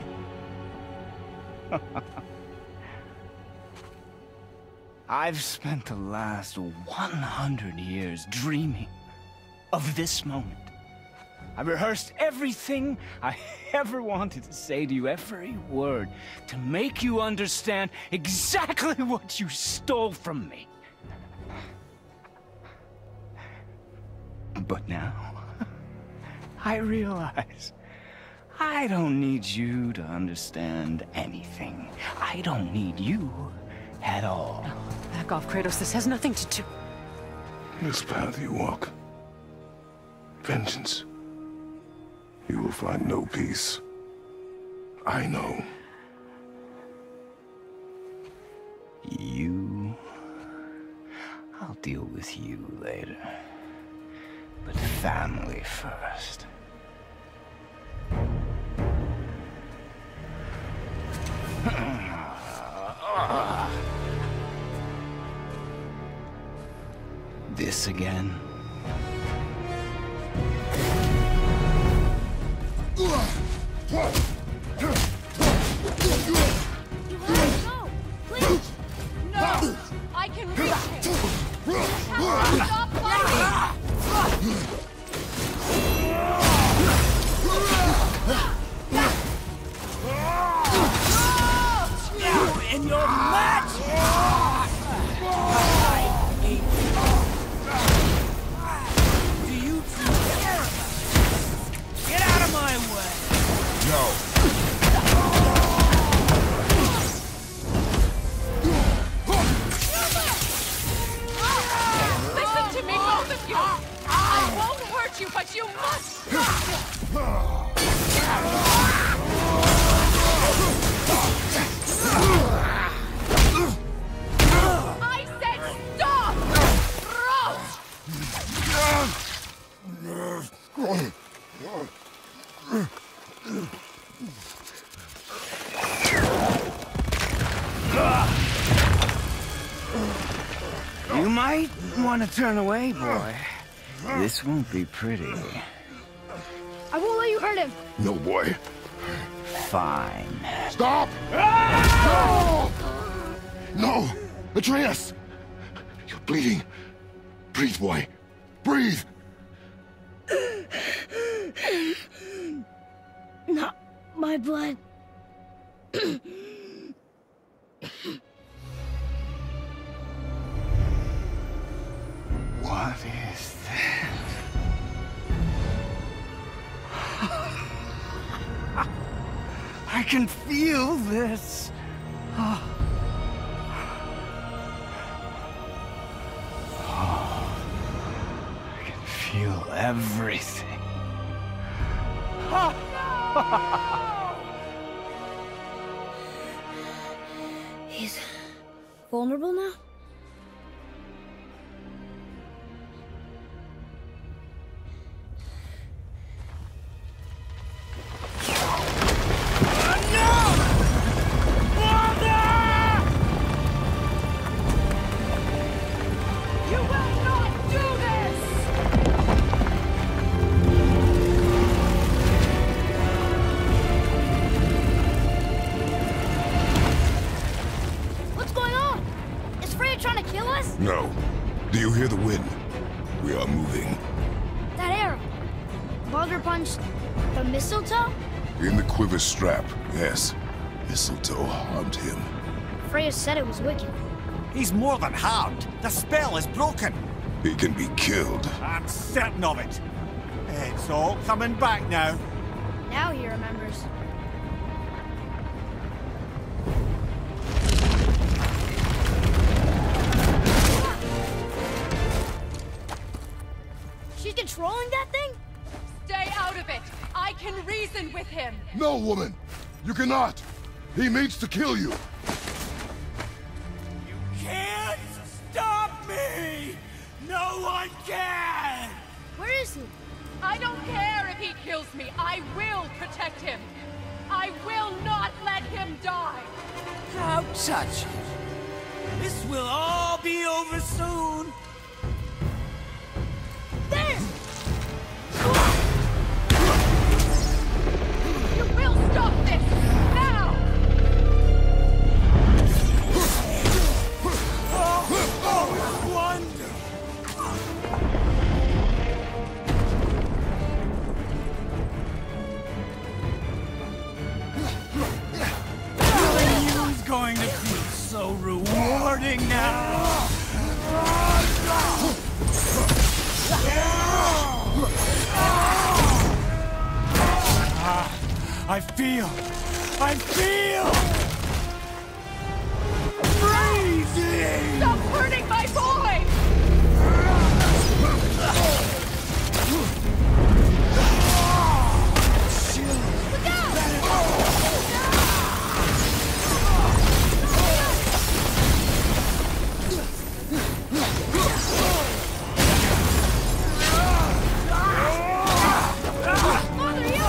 I've spent the last 100 years dreaming of this moment. I rehearsed everything I ever wanted to say to you, every word, to make you understand exactly what you stole from me. But now, I realize I don't need you to understand anything. I don't need you at all. No, back off, Kratos. This has nothing to do... This path you walk. Vengeance. You will find no peace. I know. You... I'll deal with you later. But family first. This again? You have to go! Please! No! I can reach him! You have to stop fighting! You and your match! Do you two care about it? Get out of my way! No. Listen to me, both of you! I won't hurt you, but you must stop! I said stop! You might want to turn away, boy. This won't be pretty. I won't let you hurt him! No, boy. Fine. Stop! No! No! Atreus! You're bleeding. Breathe, boy. Breathe! Not my blood. What is that? I can feel this. Oh. I can feel everything. He's vulnerable now? No. Do you hear the wind? We are moving. That arrow. Baldur punched the mistletoe? In the quiver strap, yes. Mistletoe harmed him. Freya said it was wicked. He's more than harmed. The spell is broken. He can be killed. I'm certain of it. It's all coming back now. Now he remembers. She's controlling that thing? Stay out of it. I can reason with him. No, woman! You cannot! He means to kill you! You can't stop me! No one can! Where is he? I don't care if he kills me. I will protect him. I will not let him die. How touching. This will all be over soon. There! You will stop this! Now! Oh, wonder! You's going to be so rewarding now! I feel freezing! Stop hurting my boy! Look out! Father, you!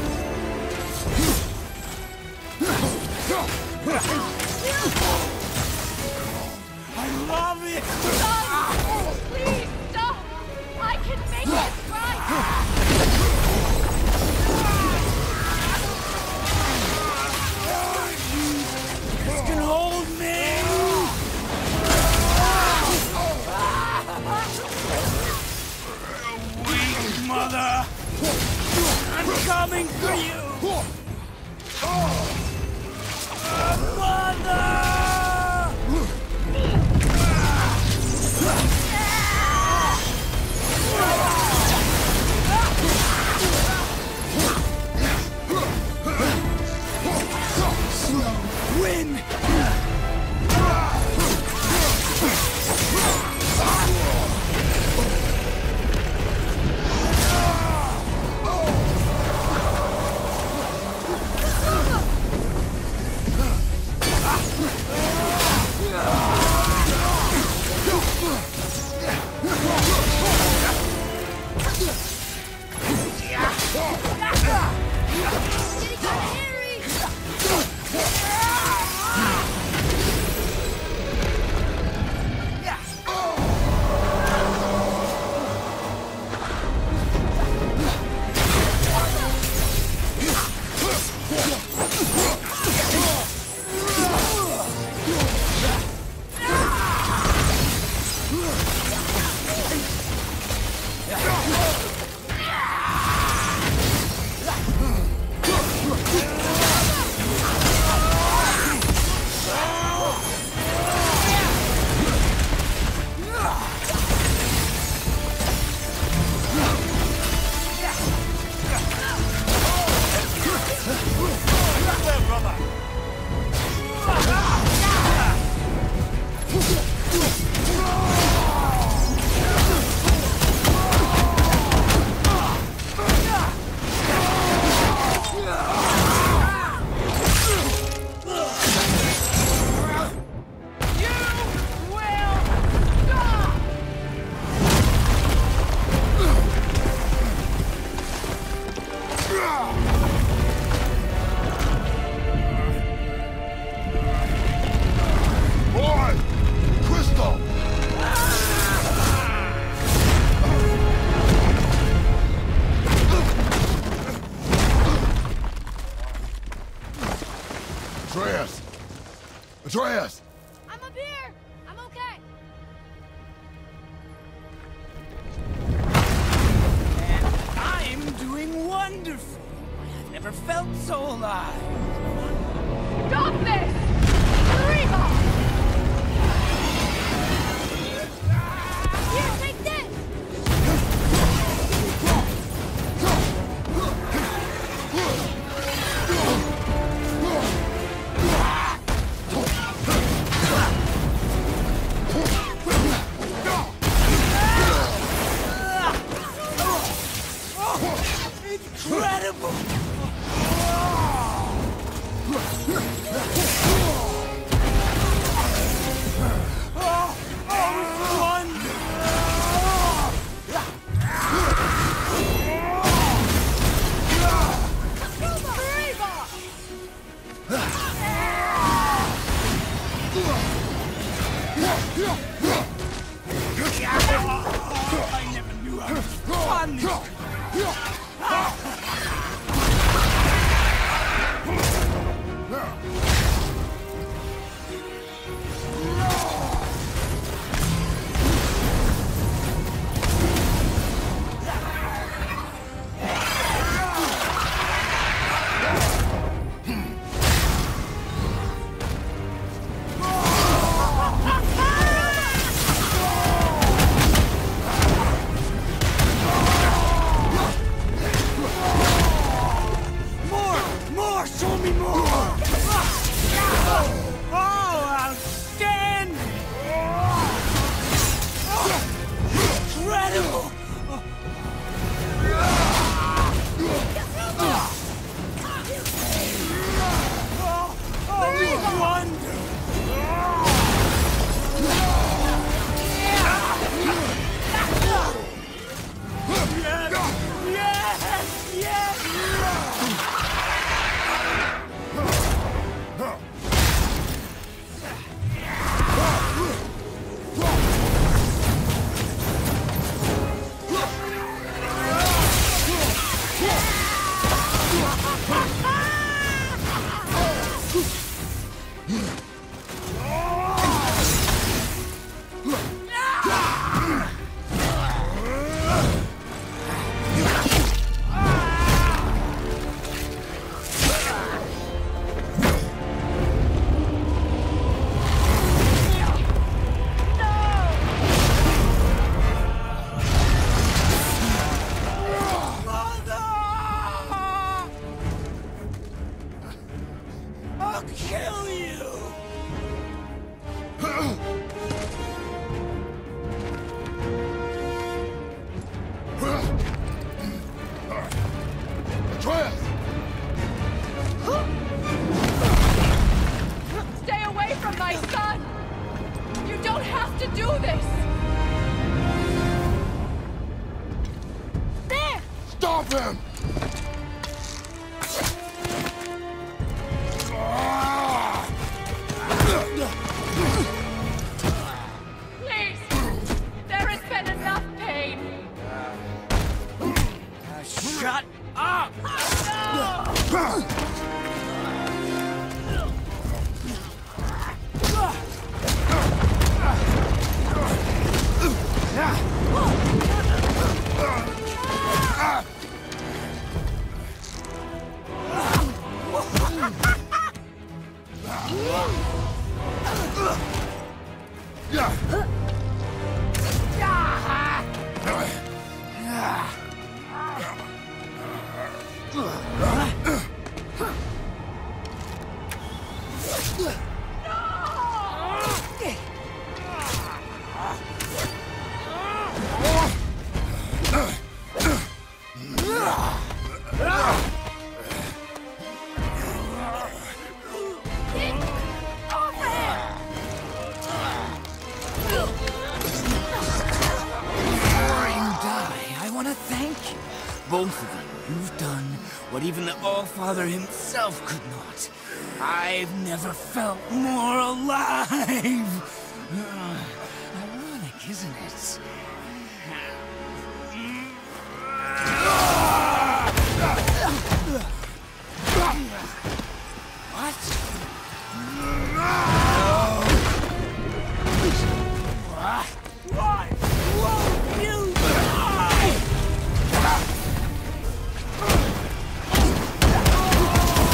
I love it! Stop! Please, stop! I can make it right! This can hold me! Weak mother! I'm coming for you! Mother! so alive. Stop this! Reba! Here, take this! Incredible! I never knew I was fun this. More! Show me more! Oh, outstanding! Incredible! Oh, wonder! Yes! Yes! I'll kill you! Stay away from my son! You don't have to do this! There! Stop him! Please! There has been enough pain! Shut up! Both of you, you've done what even the All-Father himself could not. I've never felt more alive! Ironic, isn't it? Why won't you die?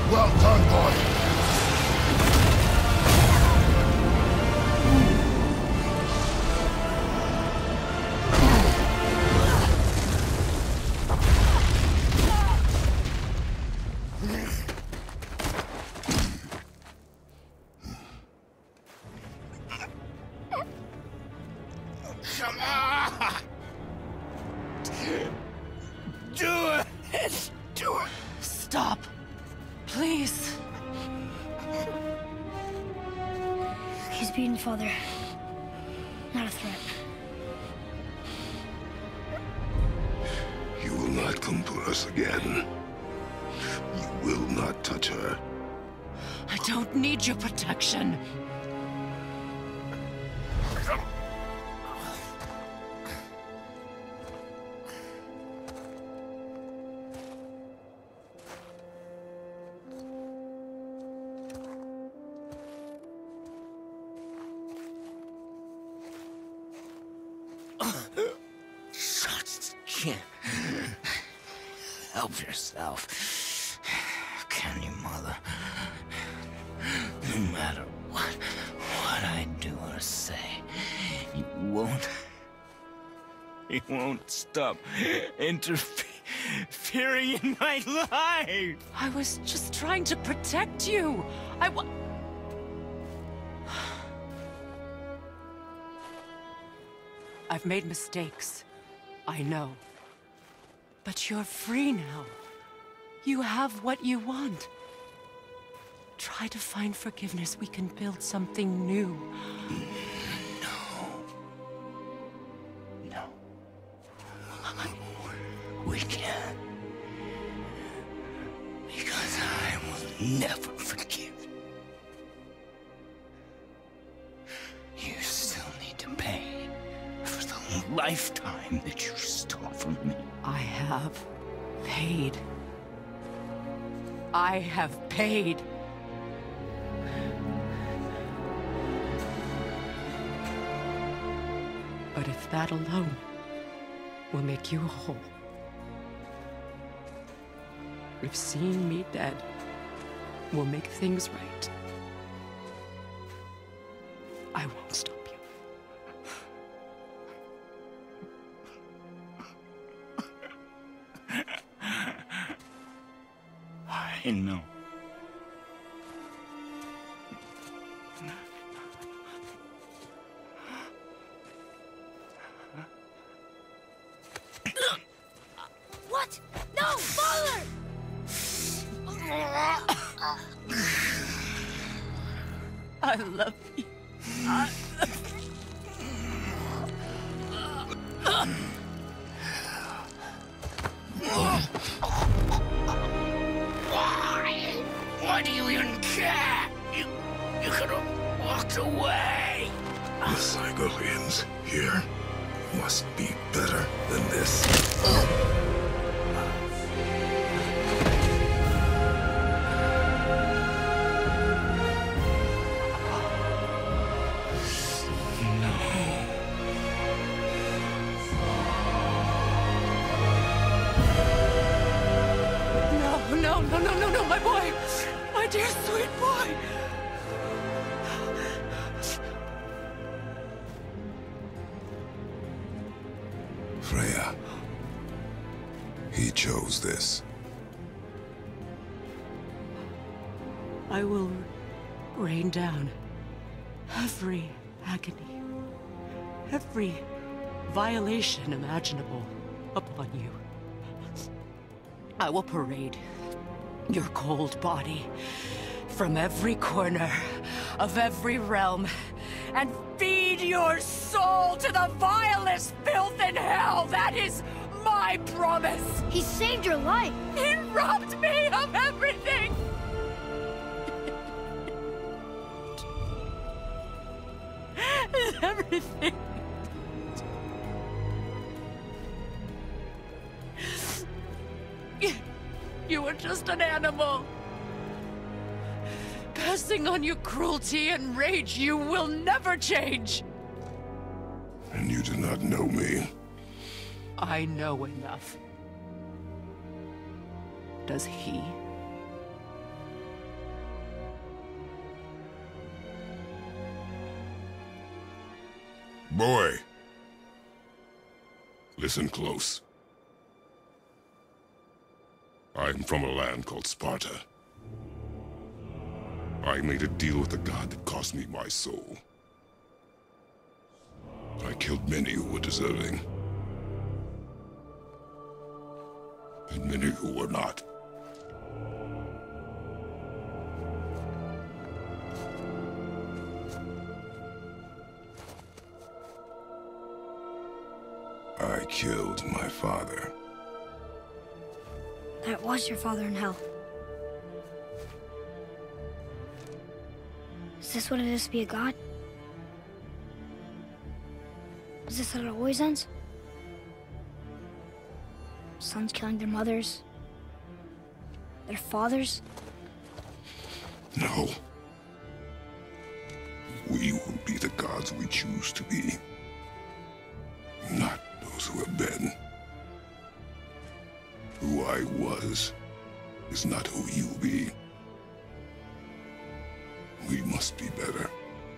Well done, boy. Come on! Do it! Do it! Stop. Please. He's beaten, Father. Not a threat. You will not come for us again. You will not touch her. I don't need your protection. Help yourself. Can you, Mother? No matter what I do or say, you won't stop interfering in my life. I was just trying to protect you. I've made mistakes. I know. But you're free now. You have what you want. Try to find forgiveness. We can build something new. No. We can't. Because I will never forgive. You still need to pay for the lifetime that you stole from me. I have paid. I have paid. But if that alone will make you whole, if seeing me dead will make things right, I won't stop you. I know. What? No, Father! I love you. Why do you even care? You could have walked away. The Cygolians here must be better than this. No, my boy! My dear sweet boy! Freya. He chose this. I will rain down every agony, every violation imaginable upon you. I will parade your cold body from every corner of every realm and feed your soul to the vilest filth in hell. That is my promise. He saved your life. He robbed me of everything. Everything. You were just an animal. Passing on your cruelty and rage, you will never change. And you do not know me. I know enough. Does he? Boy. Listen close. I'm from a land called Sparta. I made a deal with the god that cost me my soul. I killed many who were deserving. And many who were not. I killed my father. That was your father in hell. Is this what it is to be a god? Is this how it always ends? Sons killing their mothers? Their fathers? No. We will be the gods we choose to be. Not those who have been. Who I was is not who you be. We must be better.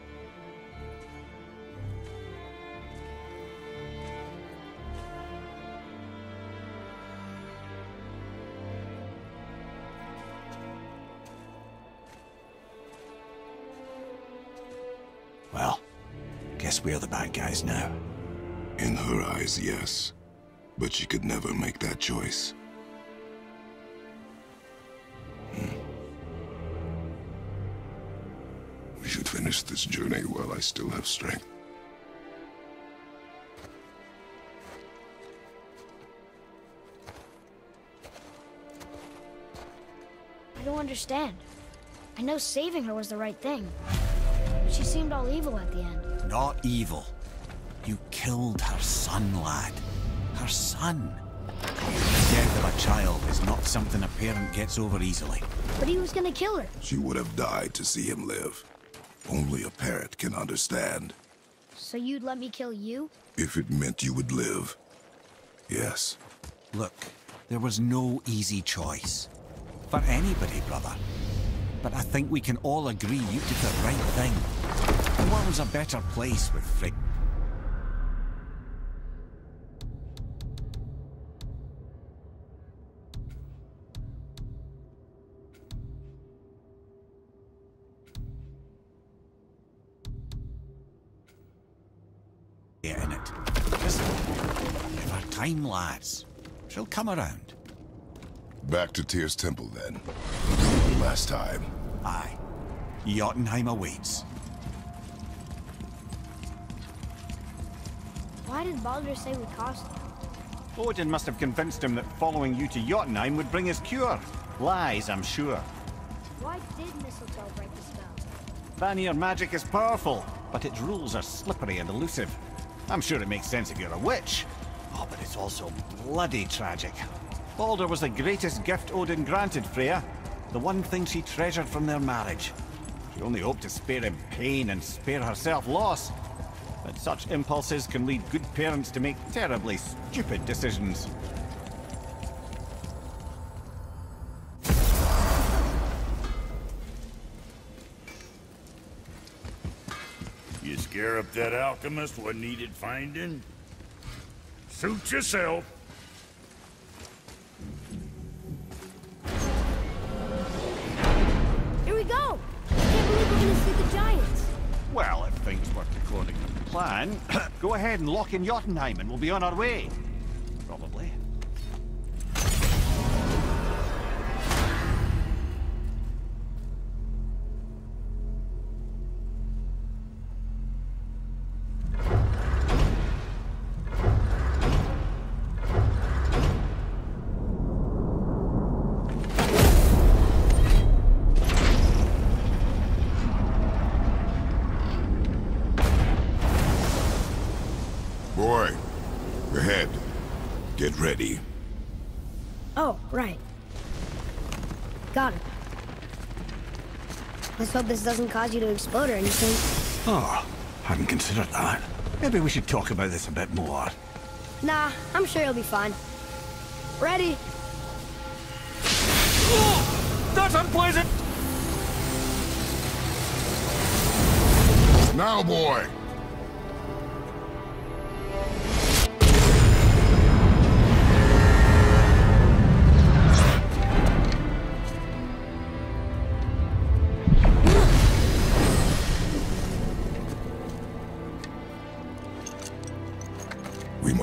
Well, guess we're the bad guys now. In her eyes, yes. But she could never make that choice. We should finish this journey while I still have strength. I don't understand. I know saving her was the right thing. But she seemed all evil at the end. Not evil. You killed her son, lad. Her son. The death of a child is not something a parent gets over easily. But he was gonna kill her. She would have died to see him live. Only a parent can understand. So you'd let me kill you? If it meant you would live. Yes. Look, there was no easy choice. For anybody, brother. But I think we can all agree you did the right thing. The world's a better place with Frick. In it. Just give her time, lads. She'll come around. Back to Tyr's temple, then. Last time. Aye. Jotunheim awaits. Why did Baldur say we cost him? Odin must have convinced him that following you to Jotunheim would bring his cure. Lies, I'm sure. Why did mistletoe break the spell? Vanir magic is powerful, but its rules are slippery and elusive. I'm sure it makes sense if you're a witch. Oh, but it's also bloody tragic. Baldur was the greatest gift Odin granted Freya. The one thing she treasured from their marriage. She only hoped to spare him pain and spare herself loss. But such impulses can lead good parents to make terribly stupid decisions. You scare up that alchemist what needed finding? Suit yourself. Here we go! I can't believe we're gonna see the giants. Well, if things work according to plan, go ahead and lock in Jotunheim and we'll be on our way. Probably. Boy, ahead. Get ready. Oh, right. Got it. Let's hope this doesn't cause you to explode or anything. Oh, hadn't considered that. Maybe we should talk about this a bit more. Nah, I'm sure you'll be fine. Ready? Oh, that's unpleasant! Now, boy!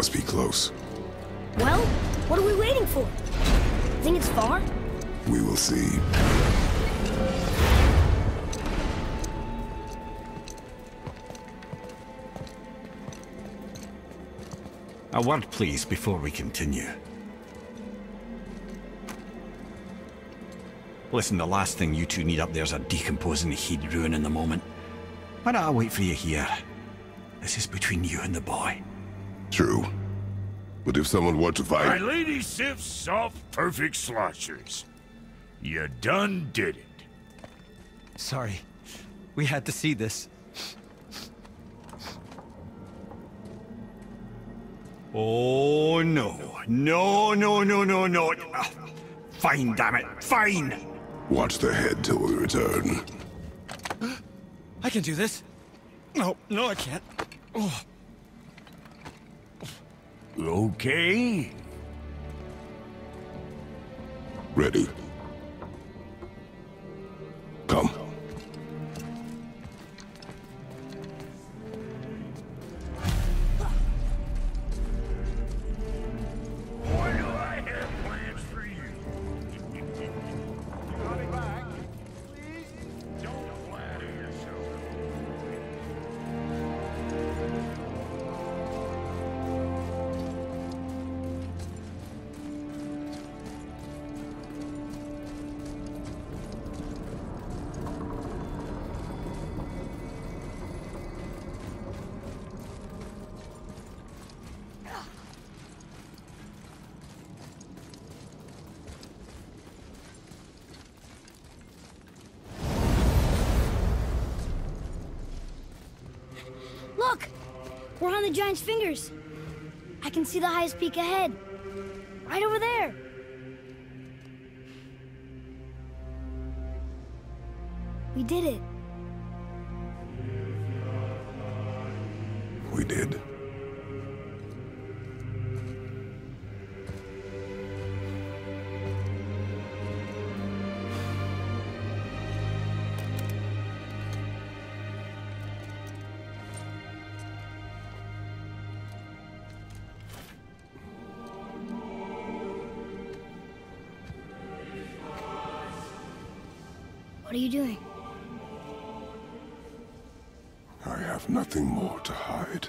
must be close. Well, what are we waiting for? Think it's far? We will see. A word, please, before we continue. Listen, the last thing you two need up there's a decomposing heat ruining the moment. Why don't I wait for you here? This is between you and the boy. True. But if someone were to fight... My lady sips soft, perfect sloshers. You done did it. Sorry. We had to see this. Oh, no. No, no, no, no, no. Fine, damn it. Fine! Watch the head till we return. I can do this. No, I can't. Oh. Okay. Ready. Come. Boy, do I have plans for you. Coming back, please. Don't flatter yourself. Look! We're on the giant's fingers. I can see the highest peak ahead. Right over there. We did it. We did. What are you doing? I have nothing more to hide.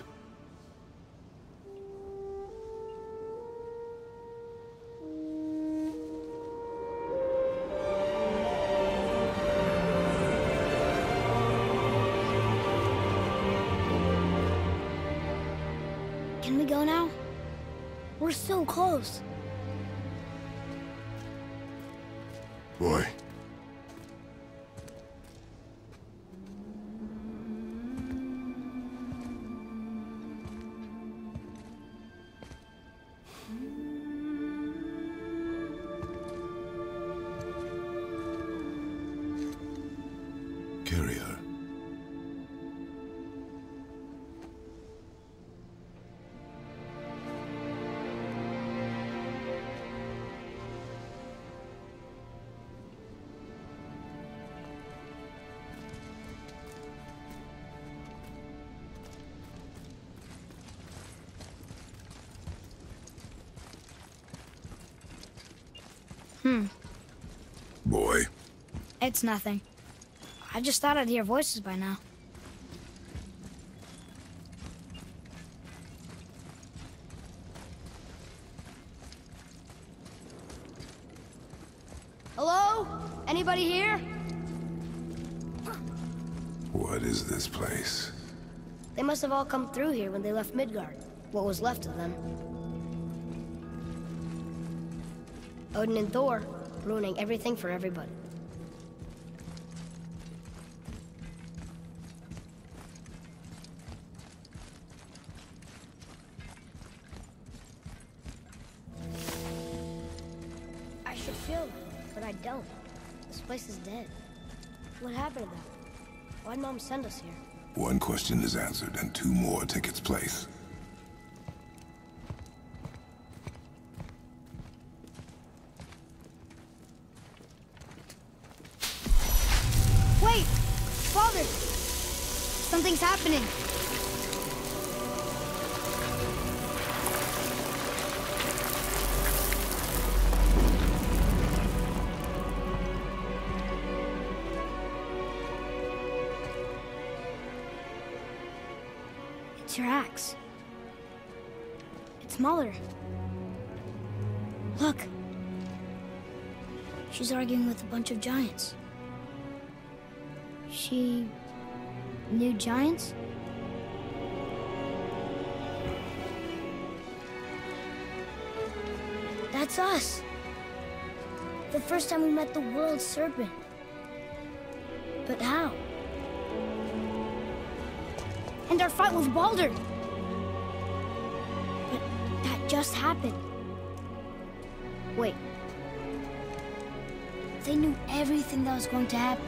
Can we go now? We're so close. Boy. Carry her. Boy. It's nothing. I just thought I'd hear voices by now. Hello? Anybody here? What is this place? They must have all come through here when they left Midgard. What was left of them. Odin and Thor, ruining everything for everybody. I should feel them, but I don't. This place is dead. What happened to them? Why'd Mom send us here? One question is answered and two more take its place. Wait! Father! Something's happening. It's your axe. It's Mother. Look. She's arguing with a bunch of giants. She knew giants? That's us. The first time we met the world serpent. But how? And our fight with Baldur. But that just happened. Wait. They knew everything that was going to happen.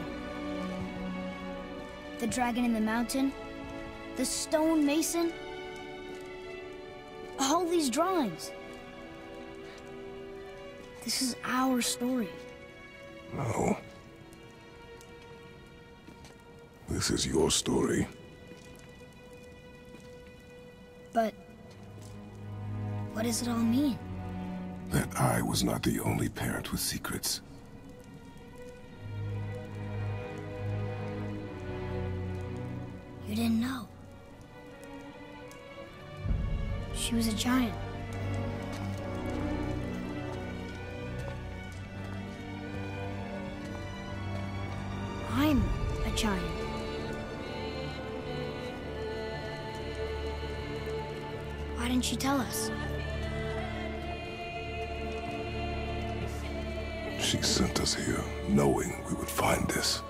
The dragon in the mountain, the stone mason, all these drawings. This is our story. No. This is your story. But what does it all mean? That I was not the only parent with secrets. You didn't know. She was a giant. I'm a giant. Why didn't she tell us? She sent us here, knowing we would find this.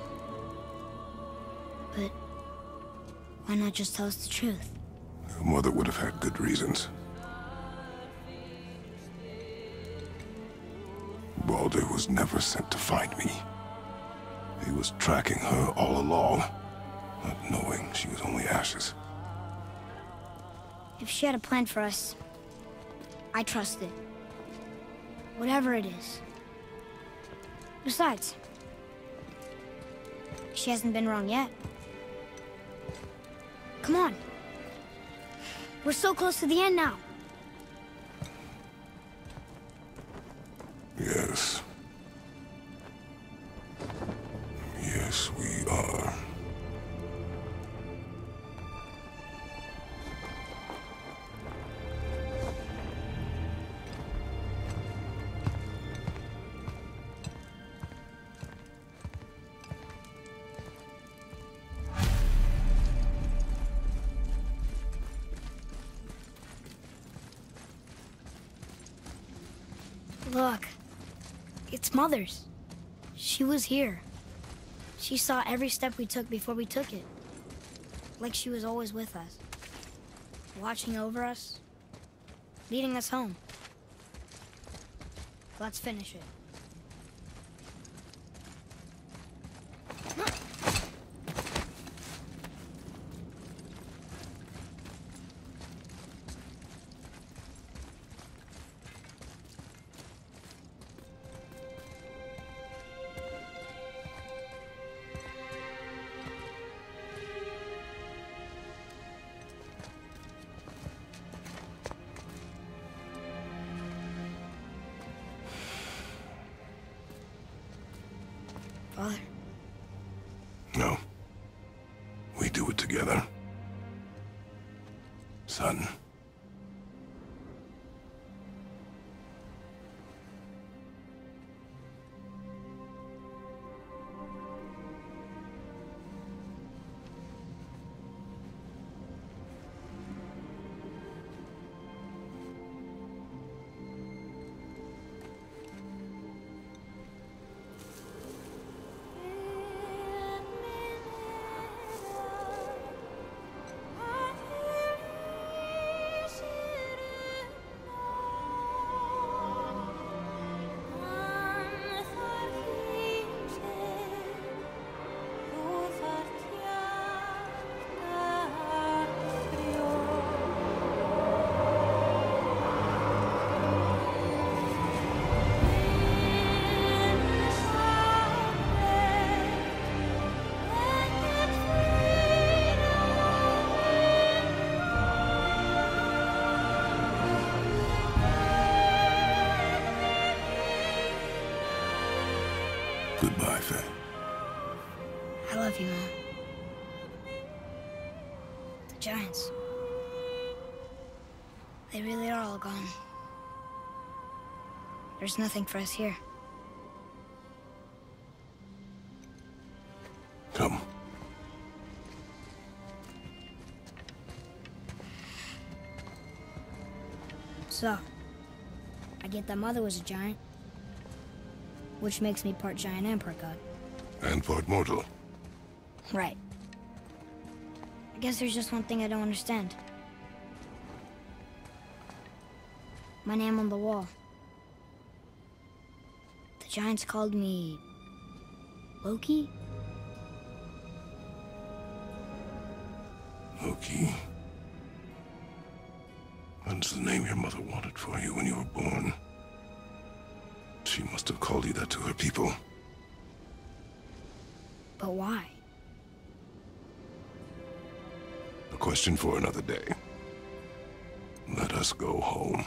But why not just tell us the truth? Your mother would have had good reasons. Baldur was never sent to find me. He was tracking her all along, not knowing she was only ashes. If she had a plan for us, I trust it. Whatever it is. Besides, she hasn't been wrong yet. Come on. We're so close to the end now. Yes. Yes, we are. Look, it's Mother's. She was here. She saw every step we took before we took it. Like she was always with us. Watching over us. Leading us home. Let's finish it. Father? No. We do it together. Son. Goodbye, Faye. I love you, Mom. The giants. They really are all gone. There's nothing for us here. Come. So, I get that Mother was a giant, which makes me part giant and part god. And part mortal. Right. I guess there's just one thing I don't understand. My name on the wall. The giants called me... Loki? Loki. That's the name your mother wanted for you when you were born. She must have called you that to her people. But why? A question for another day. Let us go home.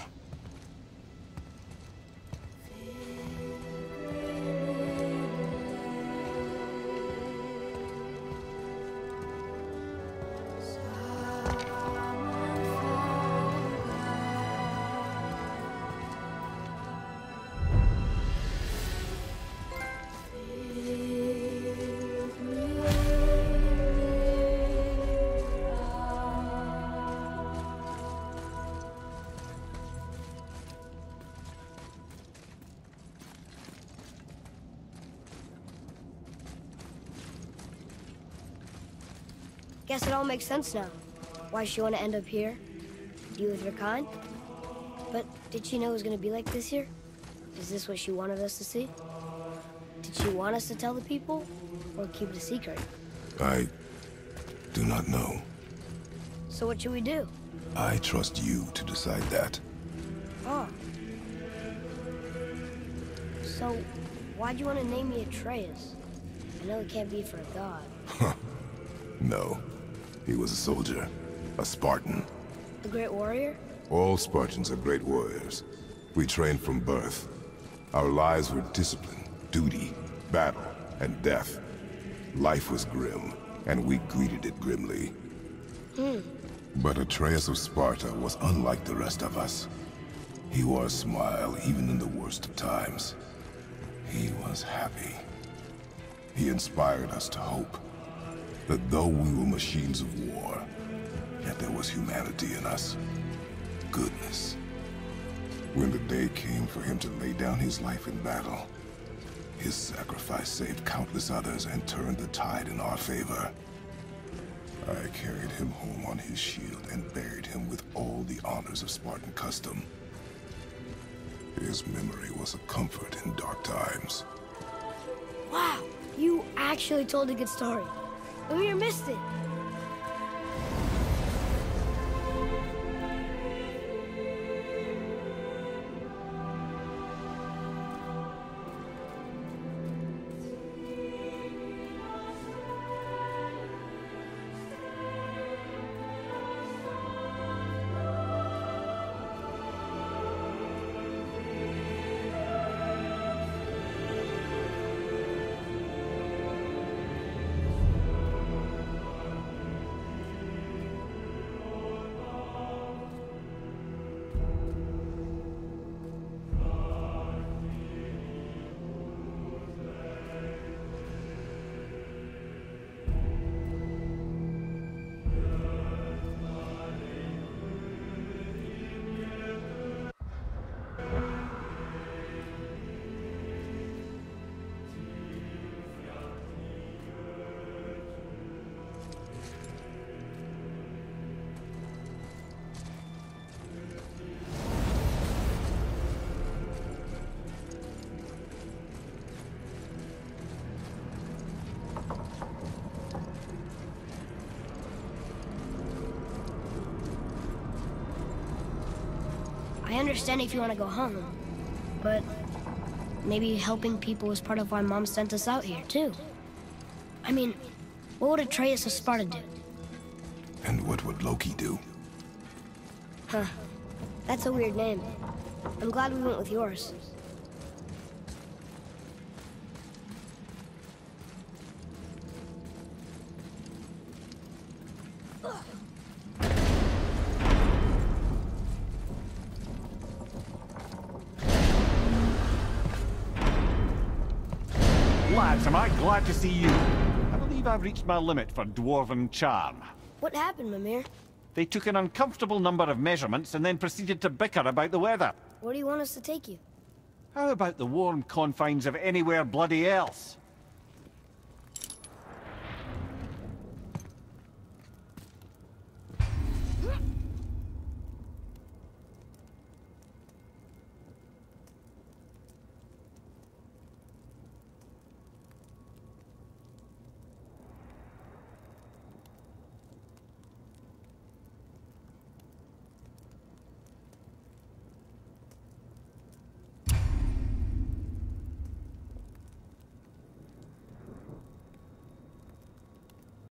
Guess it all makes sense now. Why she want to end up here? You with your kind? But did she know it was going to be like this here? Is this what she wanted us to see? Did she want us to tell the people? Or keep it a secret? I do not know. So what should we do? I trust you to decide that. Oh. So, why'd you want to name me Atreus? I know it can't be for a god. No. He was a soldier. A Spartan. A great warrior? All Spartans are great warriors. We trained from birth. Our lives were discipline, duty, battle, and death. Life was grim, and we greeted it grimly. But Atreus of Sparta was unlike the rest of us. He wore a smile even in the worst of times. He was happy. He inspired us to hope that though we were machines of war, yet there was humanity in us. Goodness. When the day came for him to lay down his life in battle, his sacrifice saved countless others and turned the tide in our favor. I carried him home on his shield and buried him with all the honors of Spartan custom. His memory was a comfort in dark times. Wow, you actually told a good story. Amir missed it. I understand if you want to go home, but maybe helping people is part of why Mom sent us out here, too. I mean, what would Atreus of Sparta do? And what would Loki do? Huh. That's a weird name. I'm glad we went with yours. lads, am I glad to see you. I believe I've reached my limit for dwarven charm. What happened, Mimir? They took an uncomfortable number of measurements and then proceeded to bicker about the weather. Where do you want us to take you? How about the warm confines of anywhere bloody else?